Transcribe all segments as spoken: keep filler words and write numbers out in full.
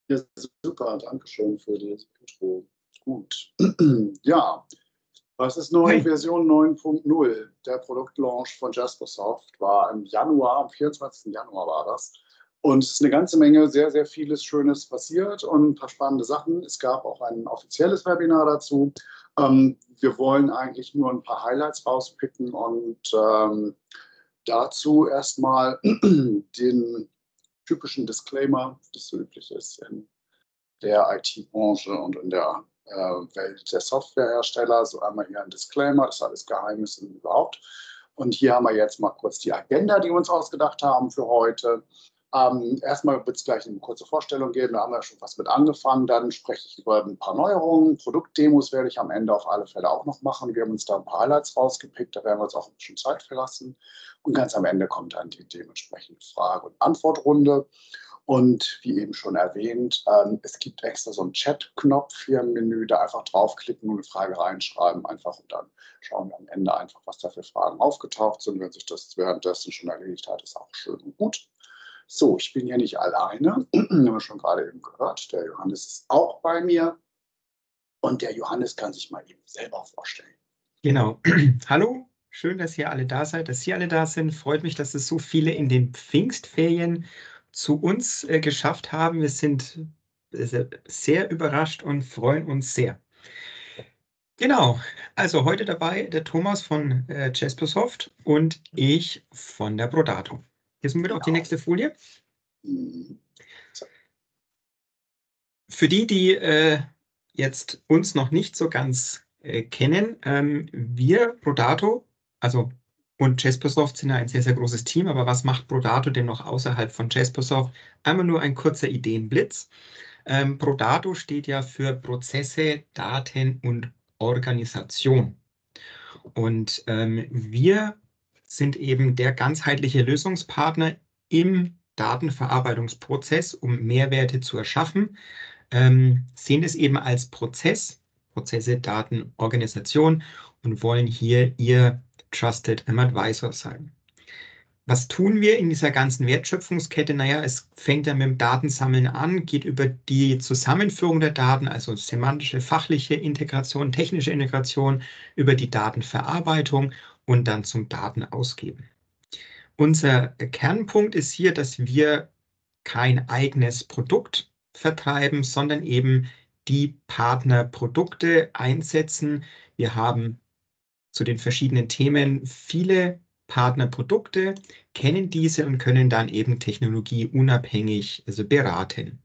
Ja, super, danke schön für das Intro. Gut. Ja, was ist neu? Hi. Version neun Punkt null? Der Produktlaunch von Jaspersoft war im Januar, am vierundzwanzigsten Januar war das. Und es ist eine ganze Menge, sehr, sehr vieles Schönes passiert und ein paar spannende Sachen. Es gab auch ein offizielles Webinar dazu. Ähm, wir wollen eigentlich nur ein paar Highlights rauspicken und ähm, dazu erstmal den typischen Disclaimer, das so üblich ist in der I T-Branche und in der äh, Welt der Softwarehersteller. So einmal hier ein Disclaimer, das ist alles Geheimnis und überhaupt. Und hier haben wir jetzt mal kurz die Agenda, die wir uns ausgedacht haben für heute. Ähm, erstmal wird es gleich eine kurze Vorstellung geben, da haben wir schon was mit angefangen. Dann spreche ich über ein paar Neuerungen. Produktdemos werde ich am Ende auf alle Fälle auch noch machen. Wir haben uns da ein paar Highlights rausgepickt, da werden wir uns auch ein bisschen Zeit verlassen. Und ganz am Ende kommt dann die dementsprechende Frage- und Antwortrunde. Und wie eben schon erwähnt, ähm, es gibt extra so einen Chat-Knopf hier im Menü, da einfach draufklicken und eine Frage reinschreiben, einfach und dann schauen wir am Ende einfach, was da für Fragen aufgetaucht sind. Wenn sich das währenddessen schon erledigt hat, ist auch schön und gut. So, ich bin hier nicht alleine, haben wir schon gerade eben gehört. Der Johannes ist auch bei mir und der Johannes kann sich mal eben selber vorstellen. Genau. Hallo, schön, dass ihr alle da seid, dass Sie alle da sind. Freut mich, dass es so viele in den Pfingstferien zu uns äh, geschafft haben. Wir sind äh, sehr überrascht und freuen uns sehr. Genau, also heute dabei der Thomas von äh, Jaspersoft und ich von der Brodato. Jetzt müssen wir auf die Genau. nächste Folie. Mhm. Für die, die äh, jetzt uns noch nicht so ganz äh, kennen, ähm, wir, Brodato, also und Jaspersoft sind ja ein sehr, sehr großes Team, aber was macht Brodato denn noch außerhalb von Jaspersoft? Einmal nur ein kurzer Ideenblitz. Ähm, Brodato steht ja für Prozesse, Daten und Organisation. Und ähm, wir sind eben der ganzheitliche Lösungspartner im Datenverarbeitungsprozess, um Mehrwerte zu erschaffen, ähm, sehen es eben als Prozess, Prozesse, Daten, Organisation und wollen hier Ihr Trusted Advisor sein. Was tun wir in dieser ganzen Wertschöpfungskette? Naja, es fängt ja mit dem Datensammeln an, geht über die Zusammenführung der Daten, also semantische, fachliche Integration, technische Integration, über die Datenverarbeitung und dann zum Datenausgeben. Unser Kernpunkt ist hier, dass wir kein eigenes Produkt vertreiben, sondern eben die Partnerprodukte einsetzen. Wir haben zu den verschiedenen Themen viele Partnerprodukte, kennen diese und können dann eben technologieunabhängig also beraten.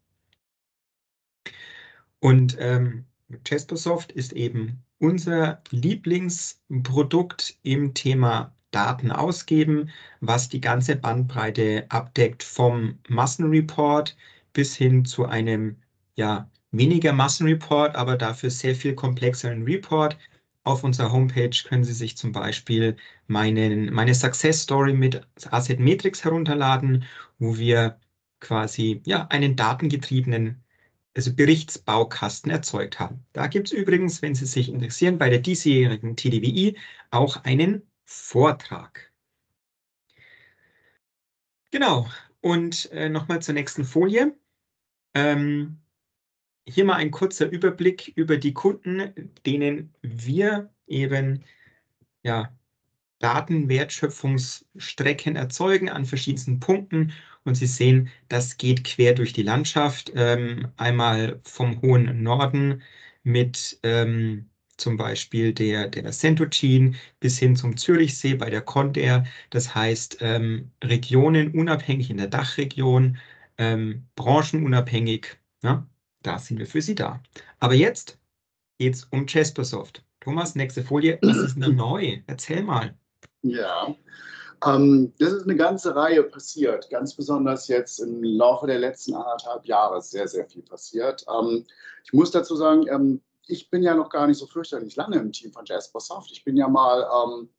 Und ähm, Jaspersoft ist eben unser Lieblingsprodukt im Thema Daten ausgeben, was die ganze Bandbreite abdeckt, vom Massenreport bis hin zu einem ja, weniger Massenreport, aber dafür sehr viel komplexeren Report. Auf unserer Homepage können Sie sich zum Beispiel meinen, meine Success Story mit Asset Metrics herunterladen, wo wir quasi ja, einen datengetriebenen also Berichtsbaukasten erzeugt haben. Da gibt es übrigens, wenn Sie sich interessieren, bei der diesjährigen T D W I auch einen Vortrag. Genau, und äh, nochmal zur nächsten Folie. Ähm, hier mal ein kurzer Überblick über die Kunden, denen wir eben ja, Datenwertschöpfungsstrecken erzeugen an verschiedensten Punkten. Und Sie sehen, das geht quer durch die Landschaft. Ähm, einmal vom hohen Norden mit ähm, zum Beispiel der, der Centogene bis hin zum Zürichsee bei der Condair. Das heißt, ähm, Regionen unabhängig in der Dachregion, ähm, branchenunabhängig. Ja, da sind wir für Sie da. Aber jetzt geht es um Jaspersoft. Thomas, nächste Folie. Was ist denn neu? Erzähl mal. Ja, ähm, das ist eine ganze Reihe passiert, ganz besonders jetzt im Laufe der letzten anderthalb Jahre ist sehr, sehr viel passiert. Ähm, ich muss dazu sagen, ähm, ich bin ja noch gar nicht so fürchterlich lange im Team von Jaspersoft. Ich bin ja mal ähm,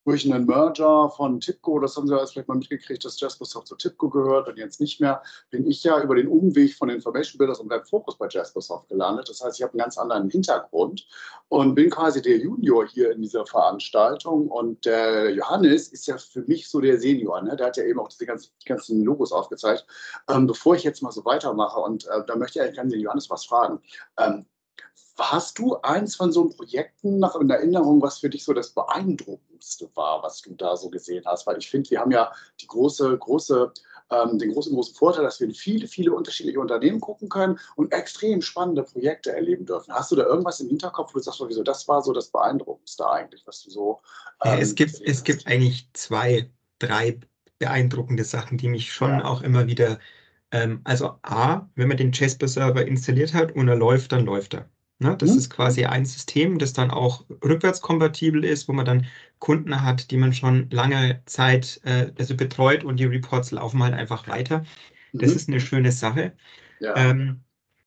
durch einen Merger von TIBCO, das haben Sie alles vielleicht mal mitgekriegt, dass Jaspersoft zu TIBCO gehört und jetzt nicht mehr, bin ich ja über den Umweg von Information Builders und Webfocus bei Jaspersoft gelandet. Das heißt, ich habe einen ganz anderen Hintergrund und bin quasi der Junior hier in dieser Veranstaltung. Und der Johannes ist ja für mich so der Senior. Ne? Der hat ja eben auch diese ganzen, die ganzen Logos aufgezeigt. Ähm, bevor ich jetzt mal so weitermache, und äh, da möchte ich eigentlich gerne den Johannes was fragen. Ähm, Hast du eins von so Projekten noch in Erinnerung, was für dich so das Beeindruckendste war, was du da so gesehen hast? Weil ich finde, wir haben ja die große, große, ähm, den großen, großen Vorteil, dass wir in viele, viele unterschiedliche Unternehmen gucken können und extrem spannende Projekte erleben dürfen. Hast du da irgendwas im Hinterkopf, wo du sagst, wieso das war so das Beeindruckendste eigentlich, was du so Äh, Es ähm, gibt, gesehen es hast? gibt eigentlich zwei, drei beeindruckende Sachen, die mich schon Ja. auch immer wieder, ähm, also A, wenn man den Jasper-Server installiert hat und er läuft, dann läuft er. Ne? Das Hm? ist quasi ein System, das dann auch rückwärtskompatibel ist, wo man dann Kunden hat, die man schon lange Zeit äh, also betreut und die Reports laufen halt einfach weiter. Das Mhm. ist eine schöne Sache. Ja. Ähm,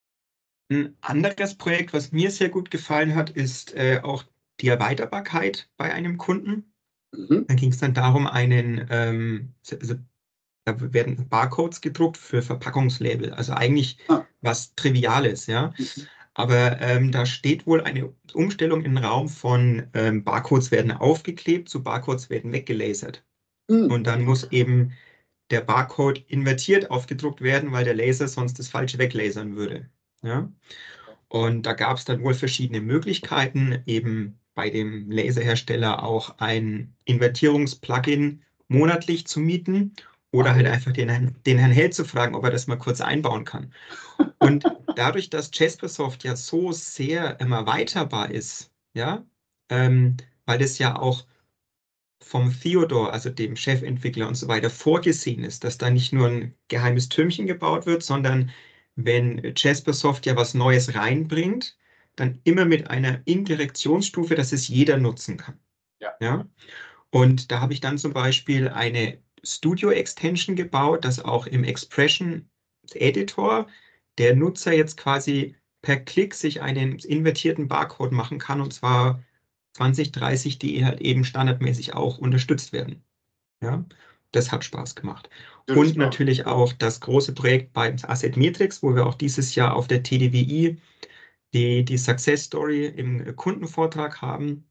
ein anderes Projekt, was mir sehr gut gefallen hat, ist äh, auch die Erweiterbarkeit bei einem Kunden. Mhm. Da ging es dann darum, einen, ähm, also da werden Barcodes gedruckt für Verpackungslabel, also eigentlich Ah. was Triviales, ja. Mhm. Aber ähm, da steht wohl eine Umstellung im Raum von ähm, Barcodes werden aufgeklebt zu Barcodes werden weggelasert. Mhm. Und dann muss eben der Barcode invertiert aufgedruckt werden, weil der Laser sonst das Falsche weglasern würde. Ja? Und da gab es dann wohl verschiedene Möglichkeiten, eben bei dem Laserhersteller auch ein Invertierungs-Plugin monatlich zu mieten oder Ach halt je. einfach den, Herrn- den Herrn Held zu fragen, ob er das mal kurz einbauen kann. Und dadurch, dass Jaspersoft ja so sehr immer erweiterbar ist, ja, ähm, weil das ja auch vom Theodor, also dem Chefentwickler und so weiter, vorgesehen ist, dass da nicht nur ein geheimes Türmchen gebaut wird, sondern wenn Jaspersoft ja was Neues reinbringt, dann immer mit einer Indirektionsstufe, dass es jeder nutzen kann. Ja. Ja? Und da habe ich dann zum Beispiel eine Studio-Extension gebaut, dass auch im Expression-Editor der Nutzer jetzt quasi per Klick sich einen invertierten Barcode machen kann, und zwar zwanzig, dreißig, die halt eben standardmäßig auch unterstützt werden. Ja, das hat Spaß gemacht. Ja, das Und glaube ich. natürlich auch das große Projekt bei Asset Metrics, wo wir auch dieses Jahr auf der T D W I die, die Success Story im Kundenvortrag haben.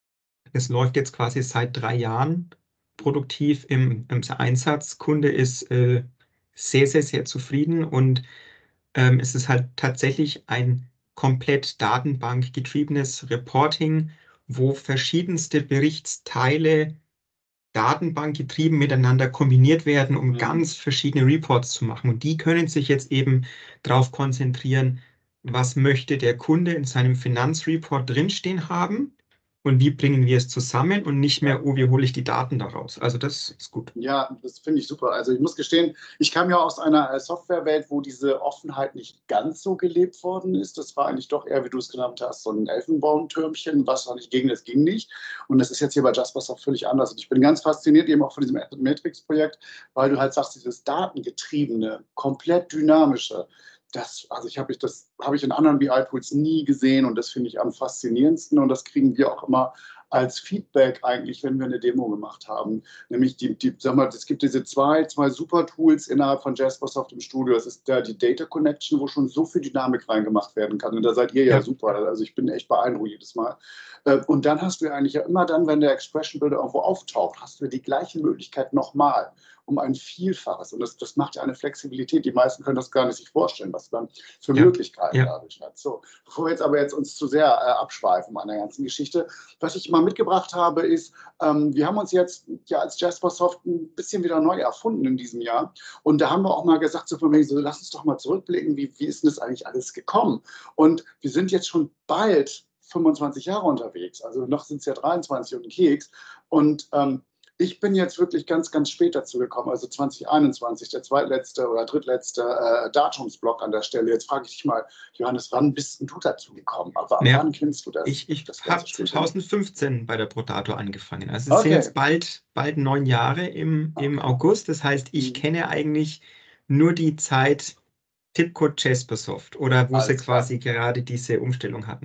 Es läuft jetzt quasi seit drei Jahren produktiv im, im Einsatz. Kunde ist äh, sehr, sehr, sehr zufrieden und ähm, es ist halt tatsächlich ein komplett datenbankgetriebenes Reporting, wo verschiedenste Berichtsteile datenbankgetrieben miteinander kombiniert werden, um Mhm. ganz verschiedene Reports zu machen. Und die können sich jetzt eben darauf konzentrieren, was möchte der Kunde in seinem Finanzreport drinstehen haben und wie bringen wir es zusammen und nicht Ja. mehr, oh, wie hole ich die Daten daraus. Also das ist gut. Ja, das finde ich super. Also ich muss gestehen, ich kam ja aus einer äh, Softwarewelt, wo diese Offenheit nicht ganz so gelebt worden ist. Das war eigentlich doch eher, wie du es genannt hast, so ein Elfenbaumtürmchen, was auch nicht ging, das ging nicht. Und das ist jetzt hier bei Jaspersoft völlig anders. Und ich bin ganz fasziniert eben auch von diesem Matrix-Projekt, weil du halt sagst, dieses datengetriebene, komplett dynamische, das, also ich habe ich, das habe ich in anderen B I-Tools nie gesehen und das finde ich am faszinierendsten und das kriegen wir auch immer als Feedback eigentlich, wenn wir eine Demo gemacht haben. Nämlich die, die, sag mal, es gibt diese zwei, zwei super Tools innerhalb von Jaspersoft im Studio. Das ist der, die Data Connection, wo schon so viel Dynamik reingemacht werden kann. Und da seid ihr ja Ja, super. Also ich bin echt beeindruckt jedes Mal. Äh, Und dann hast du ja eigentlich ja immer dann, wenn der Expression Builder irgendwo auftaucht, hast du ja die gleiche Möglichkeit nochmal um ein Vielfaches. Und das, das macht ja eine Flexibilität. Die meisten können das gar nicht sich vorstellen, was man für ja, Möglichkeiten ja. dadurch hat. So, bevor wir jetzt aber jetzt uns zu sehr äh, abschweifen an der ganzen Geschichte, was ich mal mitgebracht habe, ist, ähm, wir haben uns jetzt ja als Jaspersoft ein bisschen wieder neu erfunden in diesem Jahr. Und da haben wir auch mal gesagt, so von wegen, so, lass uns doch mal zurückblicken, wie, wie ist denn das eigentlich alles gekommen? Und wir sind jetzt schon bald fünfundzwanzig Jahre unterwegs. Also noch sind es ja dreiundzwanzig und ein Keks. Und ähm, ich bin jetzt wirklich ganz, ganz spät dazu gekommen, also zwanzig einundzwanzig, der zweitletzte oder drittletzte äh, Datumsblock an der Stelle. Jetzt frage ich dich mal, Johannes, wann bist denn du dazu gekommen? Aber ab Ja, wann kennst du das, ich, ich das ganze habe Spielchen? zwanzig fünfzehn bei der Prodato angefangen. Also es sind Okay. jetzt bald, bald neun Jahre im, im Okay. August. Das heißt, ich Mhm. kenne eigentlich nur die Zeit TIBCO Jaspersoft oder wo sie Alles klar. quasi gerade diese Umstellung hatten, ja.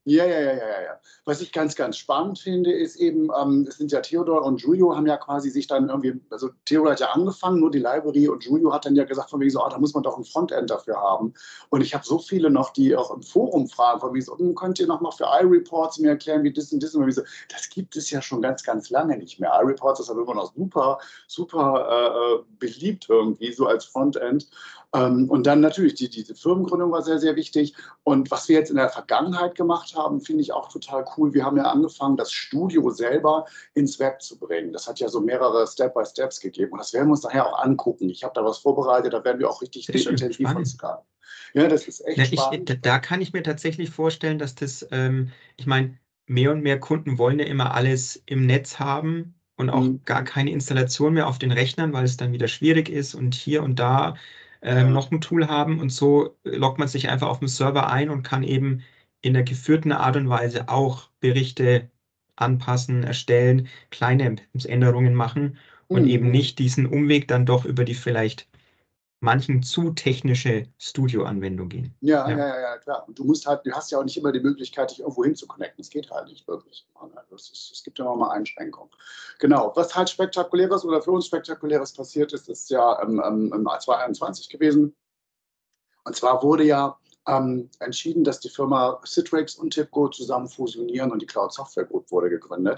Ja, ja, ja, ja, ja, ja. Was ich ganz, ganz spannend finde, ist eben, ähm, es sind ja Theodor und Giulio haben ja quasi sich dann irgendwie, also Theodor hat ja angefangen, nur die Library, und Giulio hat dann ja gesagt, von wegen so, ah, da muss man doch ein Frontend dafür haben. Und ich habe so viele noch, die auch im Forum fragen, von wegen so, hm, könnt ihr noch mal für iReports mir erklären, wie das und das und wie so. Das gibt es ja schon ganz, ganz lange nicht mehr. iReports ist aber immer noch super, super äh, beliebt irgendwie, so als Frontend. Ähm, und dann natürlich, die, diese Firmengründung war sehr, sehr wichtig. Und was wir jetzt in der Vergangenheit gemacht haben, finde ich auch total cool. Wir haben ja angefangen, das Studio selber ins Web zu bringen. Das hat ja so mehrere Step-by-Steps gegeben. Und das werden wir uns nachher auch angucken. Ich habe da was vorbereitet, da werden wir auch richtig Sehr schön, intensiv spannend. uns graben. Ja, das ist echt Ja, ich, spannend. da, da kann ich mir tatsächlich vorstellen, dass das, ähm, ich meine, mehr und mehr Kunden wollen ja immer alles im Netz haben und auch Hm, gar keine Installation mehr auf den Rechnern, weil es dann wieder schwierig ist und hier und da ähm, ja. noch ein Tool haben, und so loggt man sich einfach auf dem Server ein und kann eben in der geführten Art und Weise auch Berichte anpassen, erstellen, kleine Änderungen machen und eben Hm. nicht diesen Umweg dann doch über die vielleicht manchen zu technische Studio-Anwendung gehen. Ja, Ja. ja, ja, ja, klar. Und du musst halt, du hast ja auch nicht immer die Möglichkeit, dich irgendwo hinzuconnecten. Das geht halt nicht wirklich. Das ist, es gibt ja immer mal Einschränkungen. Genau. Was halt Spektakuläres oder für uns Spektakuläres passiert ist, ist ja ähm, ähm, im zwanzig einundzwanzig gewesen. Und zwar wurde ja ähm, entschieden, dass die Firma Citrix und TIBCO zusammen fusionieren, und die Cloud Software Group wurde gegründet.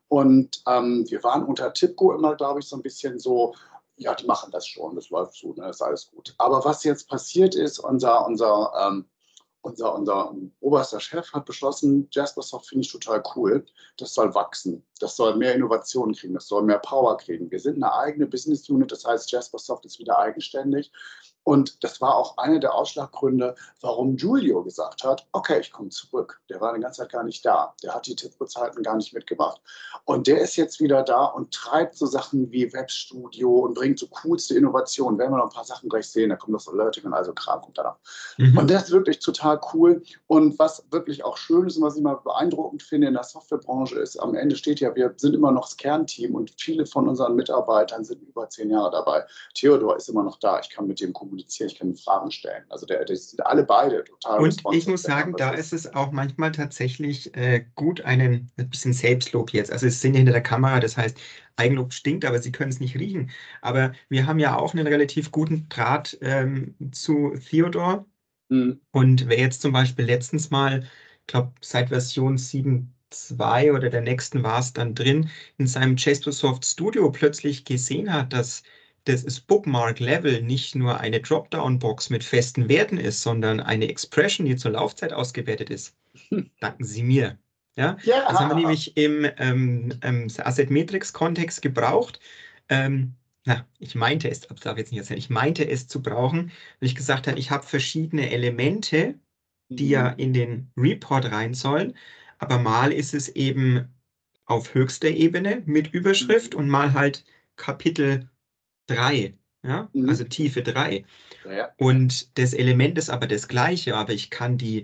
Und ähm, wir waren unter TIBCO immer, glaube ich, so ein bisschen so, ja, die machen das schon, das läuft so, ne, ist alles gut. Aber was jetzt passiert ist, unser, unser, ähm, unser, unser oberster Chef hat beschlossen, Jaspersoft finde ich total cool, das soll wachsen, das soll mehr Innovationen kriegen, das soll mehr Power kriegen. Wir sind eine eigene Business Unit, das heißt, Jaspersoft ist wieder eigenständig. Und das war auch einer der Ausschlaggründe, warum Giulio gesagt hat, okay, ich komme zurück. Der war die ganze Zeit gar nicht da. Der hat die TIBCO-Zeiten gar nicht mitgemacht. Und der ist jetzt wieder da und treibt so Sachen wie Webstudio und bringt so coolste Innovationen. Werden wir noch ein paar Sachen gleich sehen, da kommt das Alerting und also Kram kommt da noch. Und Mhm. das ist wirklich total cool. Und was wirklich auch schön ist und was ich mal beeindruckend finde in der Softwarebranche ist, am Ende steht ja, wir sind immer noch das Kernteam und viele von unseren Mitarbeitern sind über zehn Jahre dabei. Theodor ist immer noch da. Ich kann mit dem kommunizieren, ich kann ihm Fragen stellen. Also der, die sind alle beide total Und ich responsive. muss sagen, da ist es auch manchmal tatsächlich äh, gut, einen ein bisschen Selbstlob jetzt. Also es sind hinter der Kamera, das heißt, Eigenlob stinkt, aber Sie können es nicht riechen. Aber wir haben ja auch einen relativ guten Draht ähm, zu Theodor. Hm. Und wer jetzt zum Beispiel letztens mal, ich glaube, seit Version sieben Punkt zwei oder der nächsten war es dann drin, in seinem Jaspersoft Studio plötzlich gesehen hat, dass das Bookmark-Level nicht nur eine Dropdown-Box mit festen Werten ist, sondern eine Expression, die zur Laufzeit ausgewertet ist. Danken Sie mir. Ja, das haben wir Ja, nämlich im ähm, ähm, Asset Matrix-Kontext gebraucht. Ähm, na, ich meinte es, das darf ich jetzt nicht erzählen, ich meinte es zu brauchen, weil ich gesagt habe, ich habe verschiedene Elemente, die ja hm. in den Report rein sollen, aber mal ist es eben auf höchster Ebene mit Überschrift Hm. und mal halt Kapitel drei, ja, Hm. also Tiefe drei. Ja. Und das Element ist aber das gleiche, aber ich kann die,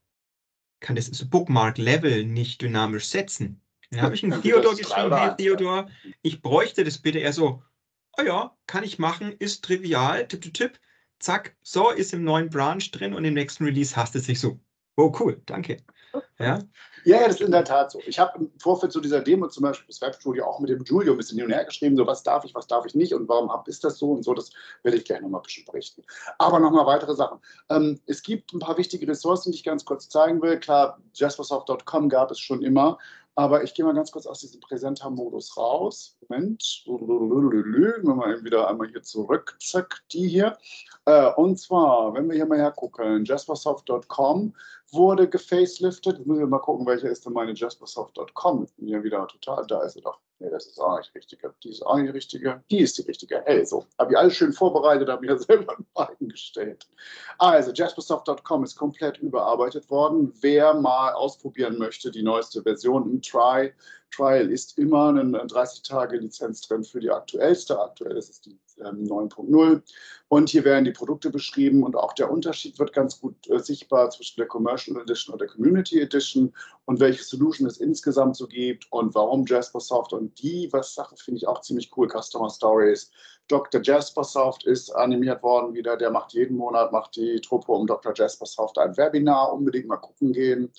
kann das Bookmark-Level nicht dynamisch setzen. Dann habe ich einen Entweder ist Theodor es drei geschrieben, oder hey eins. Ja. Theodor, ich bräuchte das bitte. Er so, oh ja, kann ich machen, ist trivial, tipp, tipp, tipp, zack, so, ist im neuen Branch drin und im nächsten Release hast es sich so. Oh, cool, danke. Ja, Ja, ja, das ist in der Tat so. Ich habe im Vorfeld zu dieser Demo zum Beispiel das Webstudio auch mit dem Giulio ein bisschen hin und her geschrieben, so was darf ich, was darf ich nicht und warum hab, ist das so und so. Das werde ich gleich nochmal ein bisschen berichten. Aber nochmal weitere Sachen. Ähm, es gibt ein paar wichtige Ressourcen, die ich ganz kurz zeigen will. Klar, jaspersoft Punkt com gab es schon immer, aber ich gehe mal ganz kurz aus diesem Präsenter-Modus raus. Moment. Wir mal wieder einmal hier zurück. Zack, die hier. Äh, und zwar, wenn wir hier mal hergucken, jaspersoft Punkt com wurde gefaceliftet. Jetzt müssen wir mal gucken, welche ist denn meine jaspersoft Punkt com. Ich bin hier wieder total, da ist sie doch. Nee, das ist auch nicht die richtige. Die ist auch nicht die richtige. Die ist die richtige. Hey, so. Habe ich alles schön vorbereitet, habe mir selber einen Balken gestellt. Also, jaspersoft Punkt com ist komplett überarbeitet worden. Wer mal ausprobieren möchte, die neueste Version im Try, Trial ist immer eine dreißig Tage Lizenz drin für die aktuellste. Aktuell ist es die ähm, neun Punkt null. Und hier werden die Produkte beschrieben und auch der Unterschied wird ganz gut äh, sichtbar zwischen der Commercial Edition und der Community Edition und welche Solution es insgesamt so gibt und warum Jaspersoft und die, was Sache finde ich auch ziemlich cool, Customer Stories. Doktor Jaspersoft ist animiert worden wieder, der macht jeden Monat, macht die Truppe um Doktor Jaspersoft ein Webinar, unbedingt mal gucken gehen.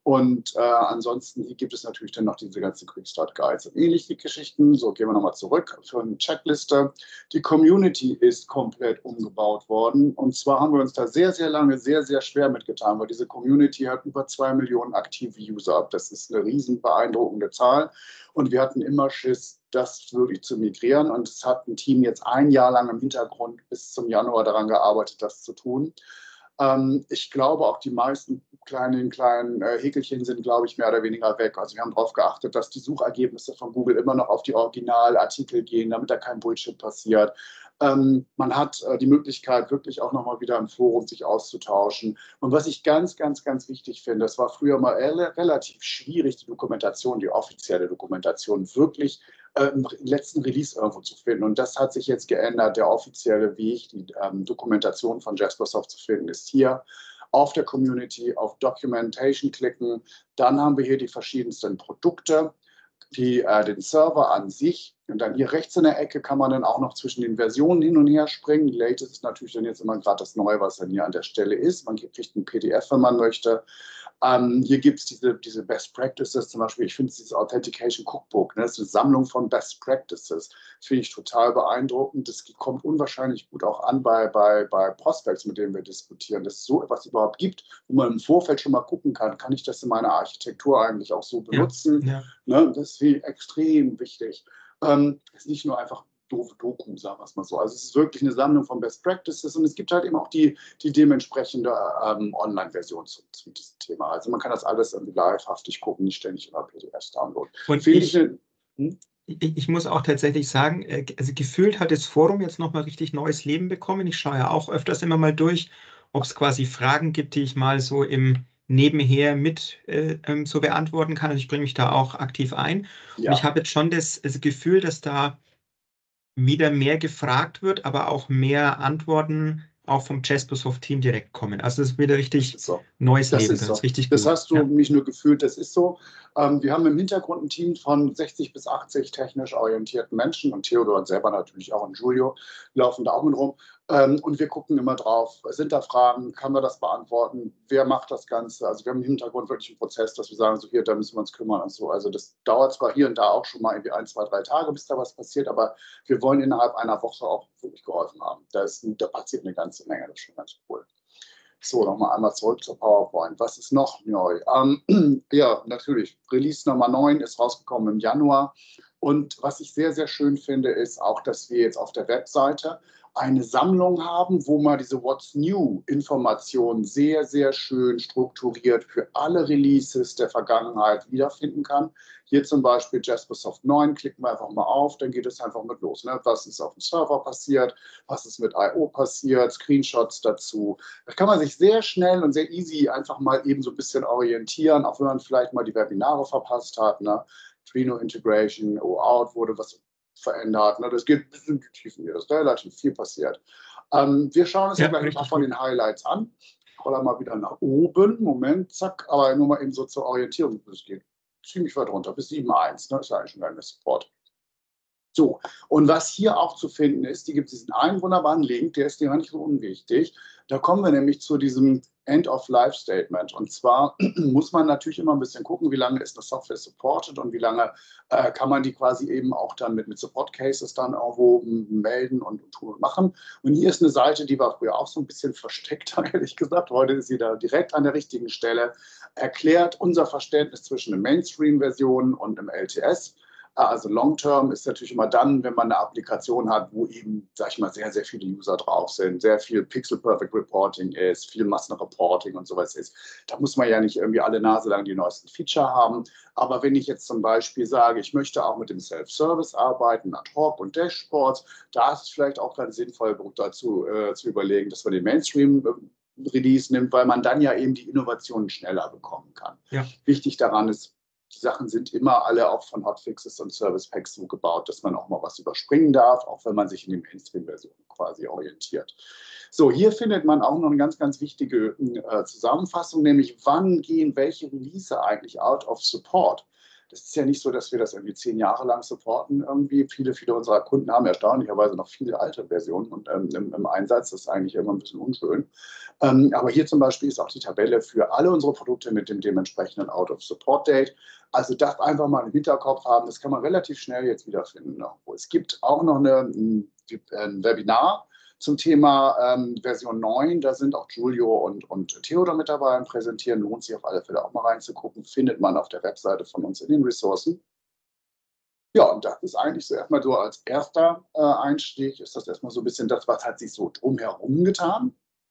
Und äh, ansonsten hier gibt es natürlich dann noch diese ganzen Quick Start Guides und ähnliche Geschichten. So, gehen wir nochmal zurück für eine Checkliste. Die Community ist komplett umgebaut worden. Und zwar haben wir uns da sehr, sehr lange, sehr, sehr schwer mitgetan, weil diese Community hat über zwei Millionen aktive User. Das ist eine riesen beeindruckende Zahl. Und wir hatten immer Schiss, das wirklich zu migrieren. Und es hat ein Team jetzt ein Jahr lang im Hintergrund bis zum Januar daran gearbeitet, das zu tun. Ähm, ich glaube, auch die meisten kleinen, kleinen äh, Häkelchen sind, glaube ich, mehr oder weniger weg. Also wir haben darauf geachtet, dass die Suchergebnisse von Google immer noch auf die Originalartikel gehen, damit da kein Bullshit passiert. Ähm, man hat äh, die Möglichkeit, wirklich auch nochmal wieder im Forum sich auszutauschen. Und was ich ganz, ganz, ganz wichtig finde, es war früher mal relativ schwierig, die Dokumentation, die offizielle Dokumentation wirklich äh, im letzten Release irgendwo zu finden. Und das hat sich jetzt geändert. Der offizielle Weg, die ähm, Dokumentation von Jaspersoft zu finden, ist hier. Auf der Community, auf Documentation klicken. Dann haben wir hier die verschiedensten Produkte, die, äh, den Server an sich. Und dann hier rechts in der Ecke kann man dann auch noch zwischen den Versionen hin und her springen. Die Latest ist natürlich dann jetzt immer gerade das Neue, was dann hier an der Stelle ist. Man kriegt ein P D F, wenn man möchte. Ähm, hier gibt es diese, diese Best Practices, zum Beispiel, ich finde dieses Authentication Cookbook, ne? Das ist eine Sammlung von Best Practices. Das finde ich total beeindruckend. Das kommt unwahrscheinlich gut auch an bei, bei, bei Prospects, mit denen wir diskutieren, dass es so etwas überhaupt gibt, wo man im Vorfeld schon mal gucken kann, kann ich das in meiner Architektur eigentlich auch so benutzen? Ja, ja. Ne? Das ist extrem wichtig. Ähm, es ist nicht nur einfach doofe Doku, sagen wir es mal so. Also es ist wirklich eine Sammlung von Best Practices und es gibt halt eben auch die, die dementsprechende ähm, Online-Version zu, zu diesem Thema. Also man kann das alles irgendwie livehaftig gucken, nicht ständig über P D Fs downloaden. und Finde ich, ich, eine, hm? ich, ich muss auch tatsächlich sagen, äh, also gefühlt hat das Forum jetzt nochmal richtig neues Leben bekommen. Ich schaue ja auch öfters immer mal durch, ob es quasi Fragen gibt, die ich mal so im Nebenher mit äh, ähm, so beantworten kann. Also ich bringe mich da auch aktiv ein. Und ich Ja. habe jetzt schon das, das Gefühl, dass da wieder mehr gefragt wird, aber auch mehr Antworten auch vom Jaspersoft-Team direkt kommen. Also es ist wieder Das richtig ist so. neues Das Leben ist drin. Das ist so. richtig Das gut. hast du Ja. nicht nur gefühlt, das ist so. Ähm, wir haben im Hintergrund ein Team von sechzig bis achtzig technisch orientierten Menschen und Theodor und selber natürlich auch und Julio laufen da auch mit rum. Ähm, und wir gucken immer drauf, sind da Fragen, kann man das beantworten, wer macht das Ganze? Also wir haben im Hintergrund wirklich einen Prozess, dass wir sagen, so hier, da müssen wir uns kümmern und so. Also das dauert zwar hier und da auch schon mal irgendwie ein, zwei, drei Tage, bis da was passiert, aber wir wollen innerhalb einer Woche auch wirklich geholfen haben. Da, ist, da passiert eine ganze Menge, das ist schon ganz cool. So, nochmal einmal zurück zur PowerPoint. Was ist noch neu? Ähm, ja, natürlich, Release Nummer neun ist rausgekommen im Januar. Und was ich sehr, sehr schön finde, ist auch, dass wir jetzt auf der Webseite eine Sammlung haben, wo man diese What's New-Informationen sehr, sehr schön strukturiert für alle Releases der Vergangenheit wiederfinden kann. Hier zum Beispiel Jaspersoft neun, klicken wir einfach mal auf, dann geht es einfach mit los. Ne? Was ist auf dem Server passiert, was ist mit I O passiert, Screenshots dazu. Da kann man sich sehr schnell und sehr easy einfach mal eben so ein bisschen orientieren, auch wenn man vielleicht mal die Webinare verpasst hat. Ne? Trino Integration, O Out wurde was verändert. Ne? Das geht bis in die Tiefen hier, da ist relativ viel passiert. Ähm, wir schauen uns Ja, ja gleich ein paar richtig von gut. den Highlights an. Ich rolle mal wieder nach oben. Moment, zack. Aber nur mal eben so zur Orientierung. Das geht ziemlich weit runter, bis sieben Punkt eins. Ne? Das ist ja eigentlich schon ein Support. So, und was hier auch zu finden ist, die gibt es diesen einen wunderbaren Link, der ist dir gar nicht so unwichtig. Da kommen wir nämlich zu diesem End-of-Life-Statement. Und zwar muss man natürlich immer ein bisschen gucken, wie lange ist eine Software supported und wie lange äh, kann man die quasi eben auch dann mit, mit Support-Cases dann irgendwo melden und, und machen. Und hier ist eine Seite, die war früher auch so ein bisschen versteckt, ehrlich gesagt. Heute ist sie da direkt an der richtigen Stelle. Erklärt unser Verständnis zwischen der Mainstream-Version und dem L T S. Also Long-Term ist natürlich immer dann, wenn man eine Applikation hat, wo eben, sag ich mal, sehr, sehr viele User drauf sind, sehr viel Pixel-Perfect Reporting ist, viel Massenreporting und sowas ist. Da muss man ja nicht irgendwie alle Nase lang die neuesten Feature haben. Aber wenn ich jetzt zum Beispiel sage, ich möchte auch mit dem Self-Service arbeiten, Ad-Hoc und Dashboards, da ist es vielleicht auch ganz sinnvoll, dazu äh, zu überlegen, dass man den Mainstream-Release nimmt, weil man dann ja eben die Innovationen schneller bekommen kann. Ja. Wichtig daran ist, die Sachen sind immer alle auch von Hotfixes und Service Packs so gebaut, dass man auch mal was überspringen darf, auch wenn man sich in den Mainstream-Versionen quasi orientiert. So, hier findet man auch noch eine ganz, ganz wichtige äh, Zusammenfassung, nämlich wann gehen welche Release eigentlich out of support. es ist ja nicht so, dass wir das irgendwie zehn Jahre lang supporten irgendwie. Viele, viele unserer Kunden haben erstaunlicherweise noch viele alte Versionen und, ähm, im, im Einsatz. Das ist eigentlich immer ein bisschen unschön. Ähm, aber hier zum Beispiel ist auch die Tabelle für alle unsere Produkte mit dem dementsprechenden Out-of-Support-Date. Also das einfach mal im Hinterkopf haben. Das kann man relativ schnell jetzt wiederfinden. Es gibt auch noch eine, ein, ein Webinar zum Thema ähm, Version neun. Da sind auch Julio und, und Theodor mit dabei und präsentieren. Lohnt sich auf alle Fälle auch mal reinzugucken. Findet man auf der Webseite von uns in den Ressourcen. Ja, und das ist eigentlich so erstmal so als erster äh, Einstieg, ist das erstmal so ein bisschen das, was hat sich so drumherum getan.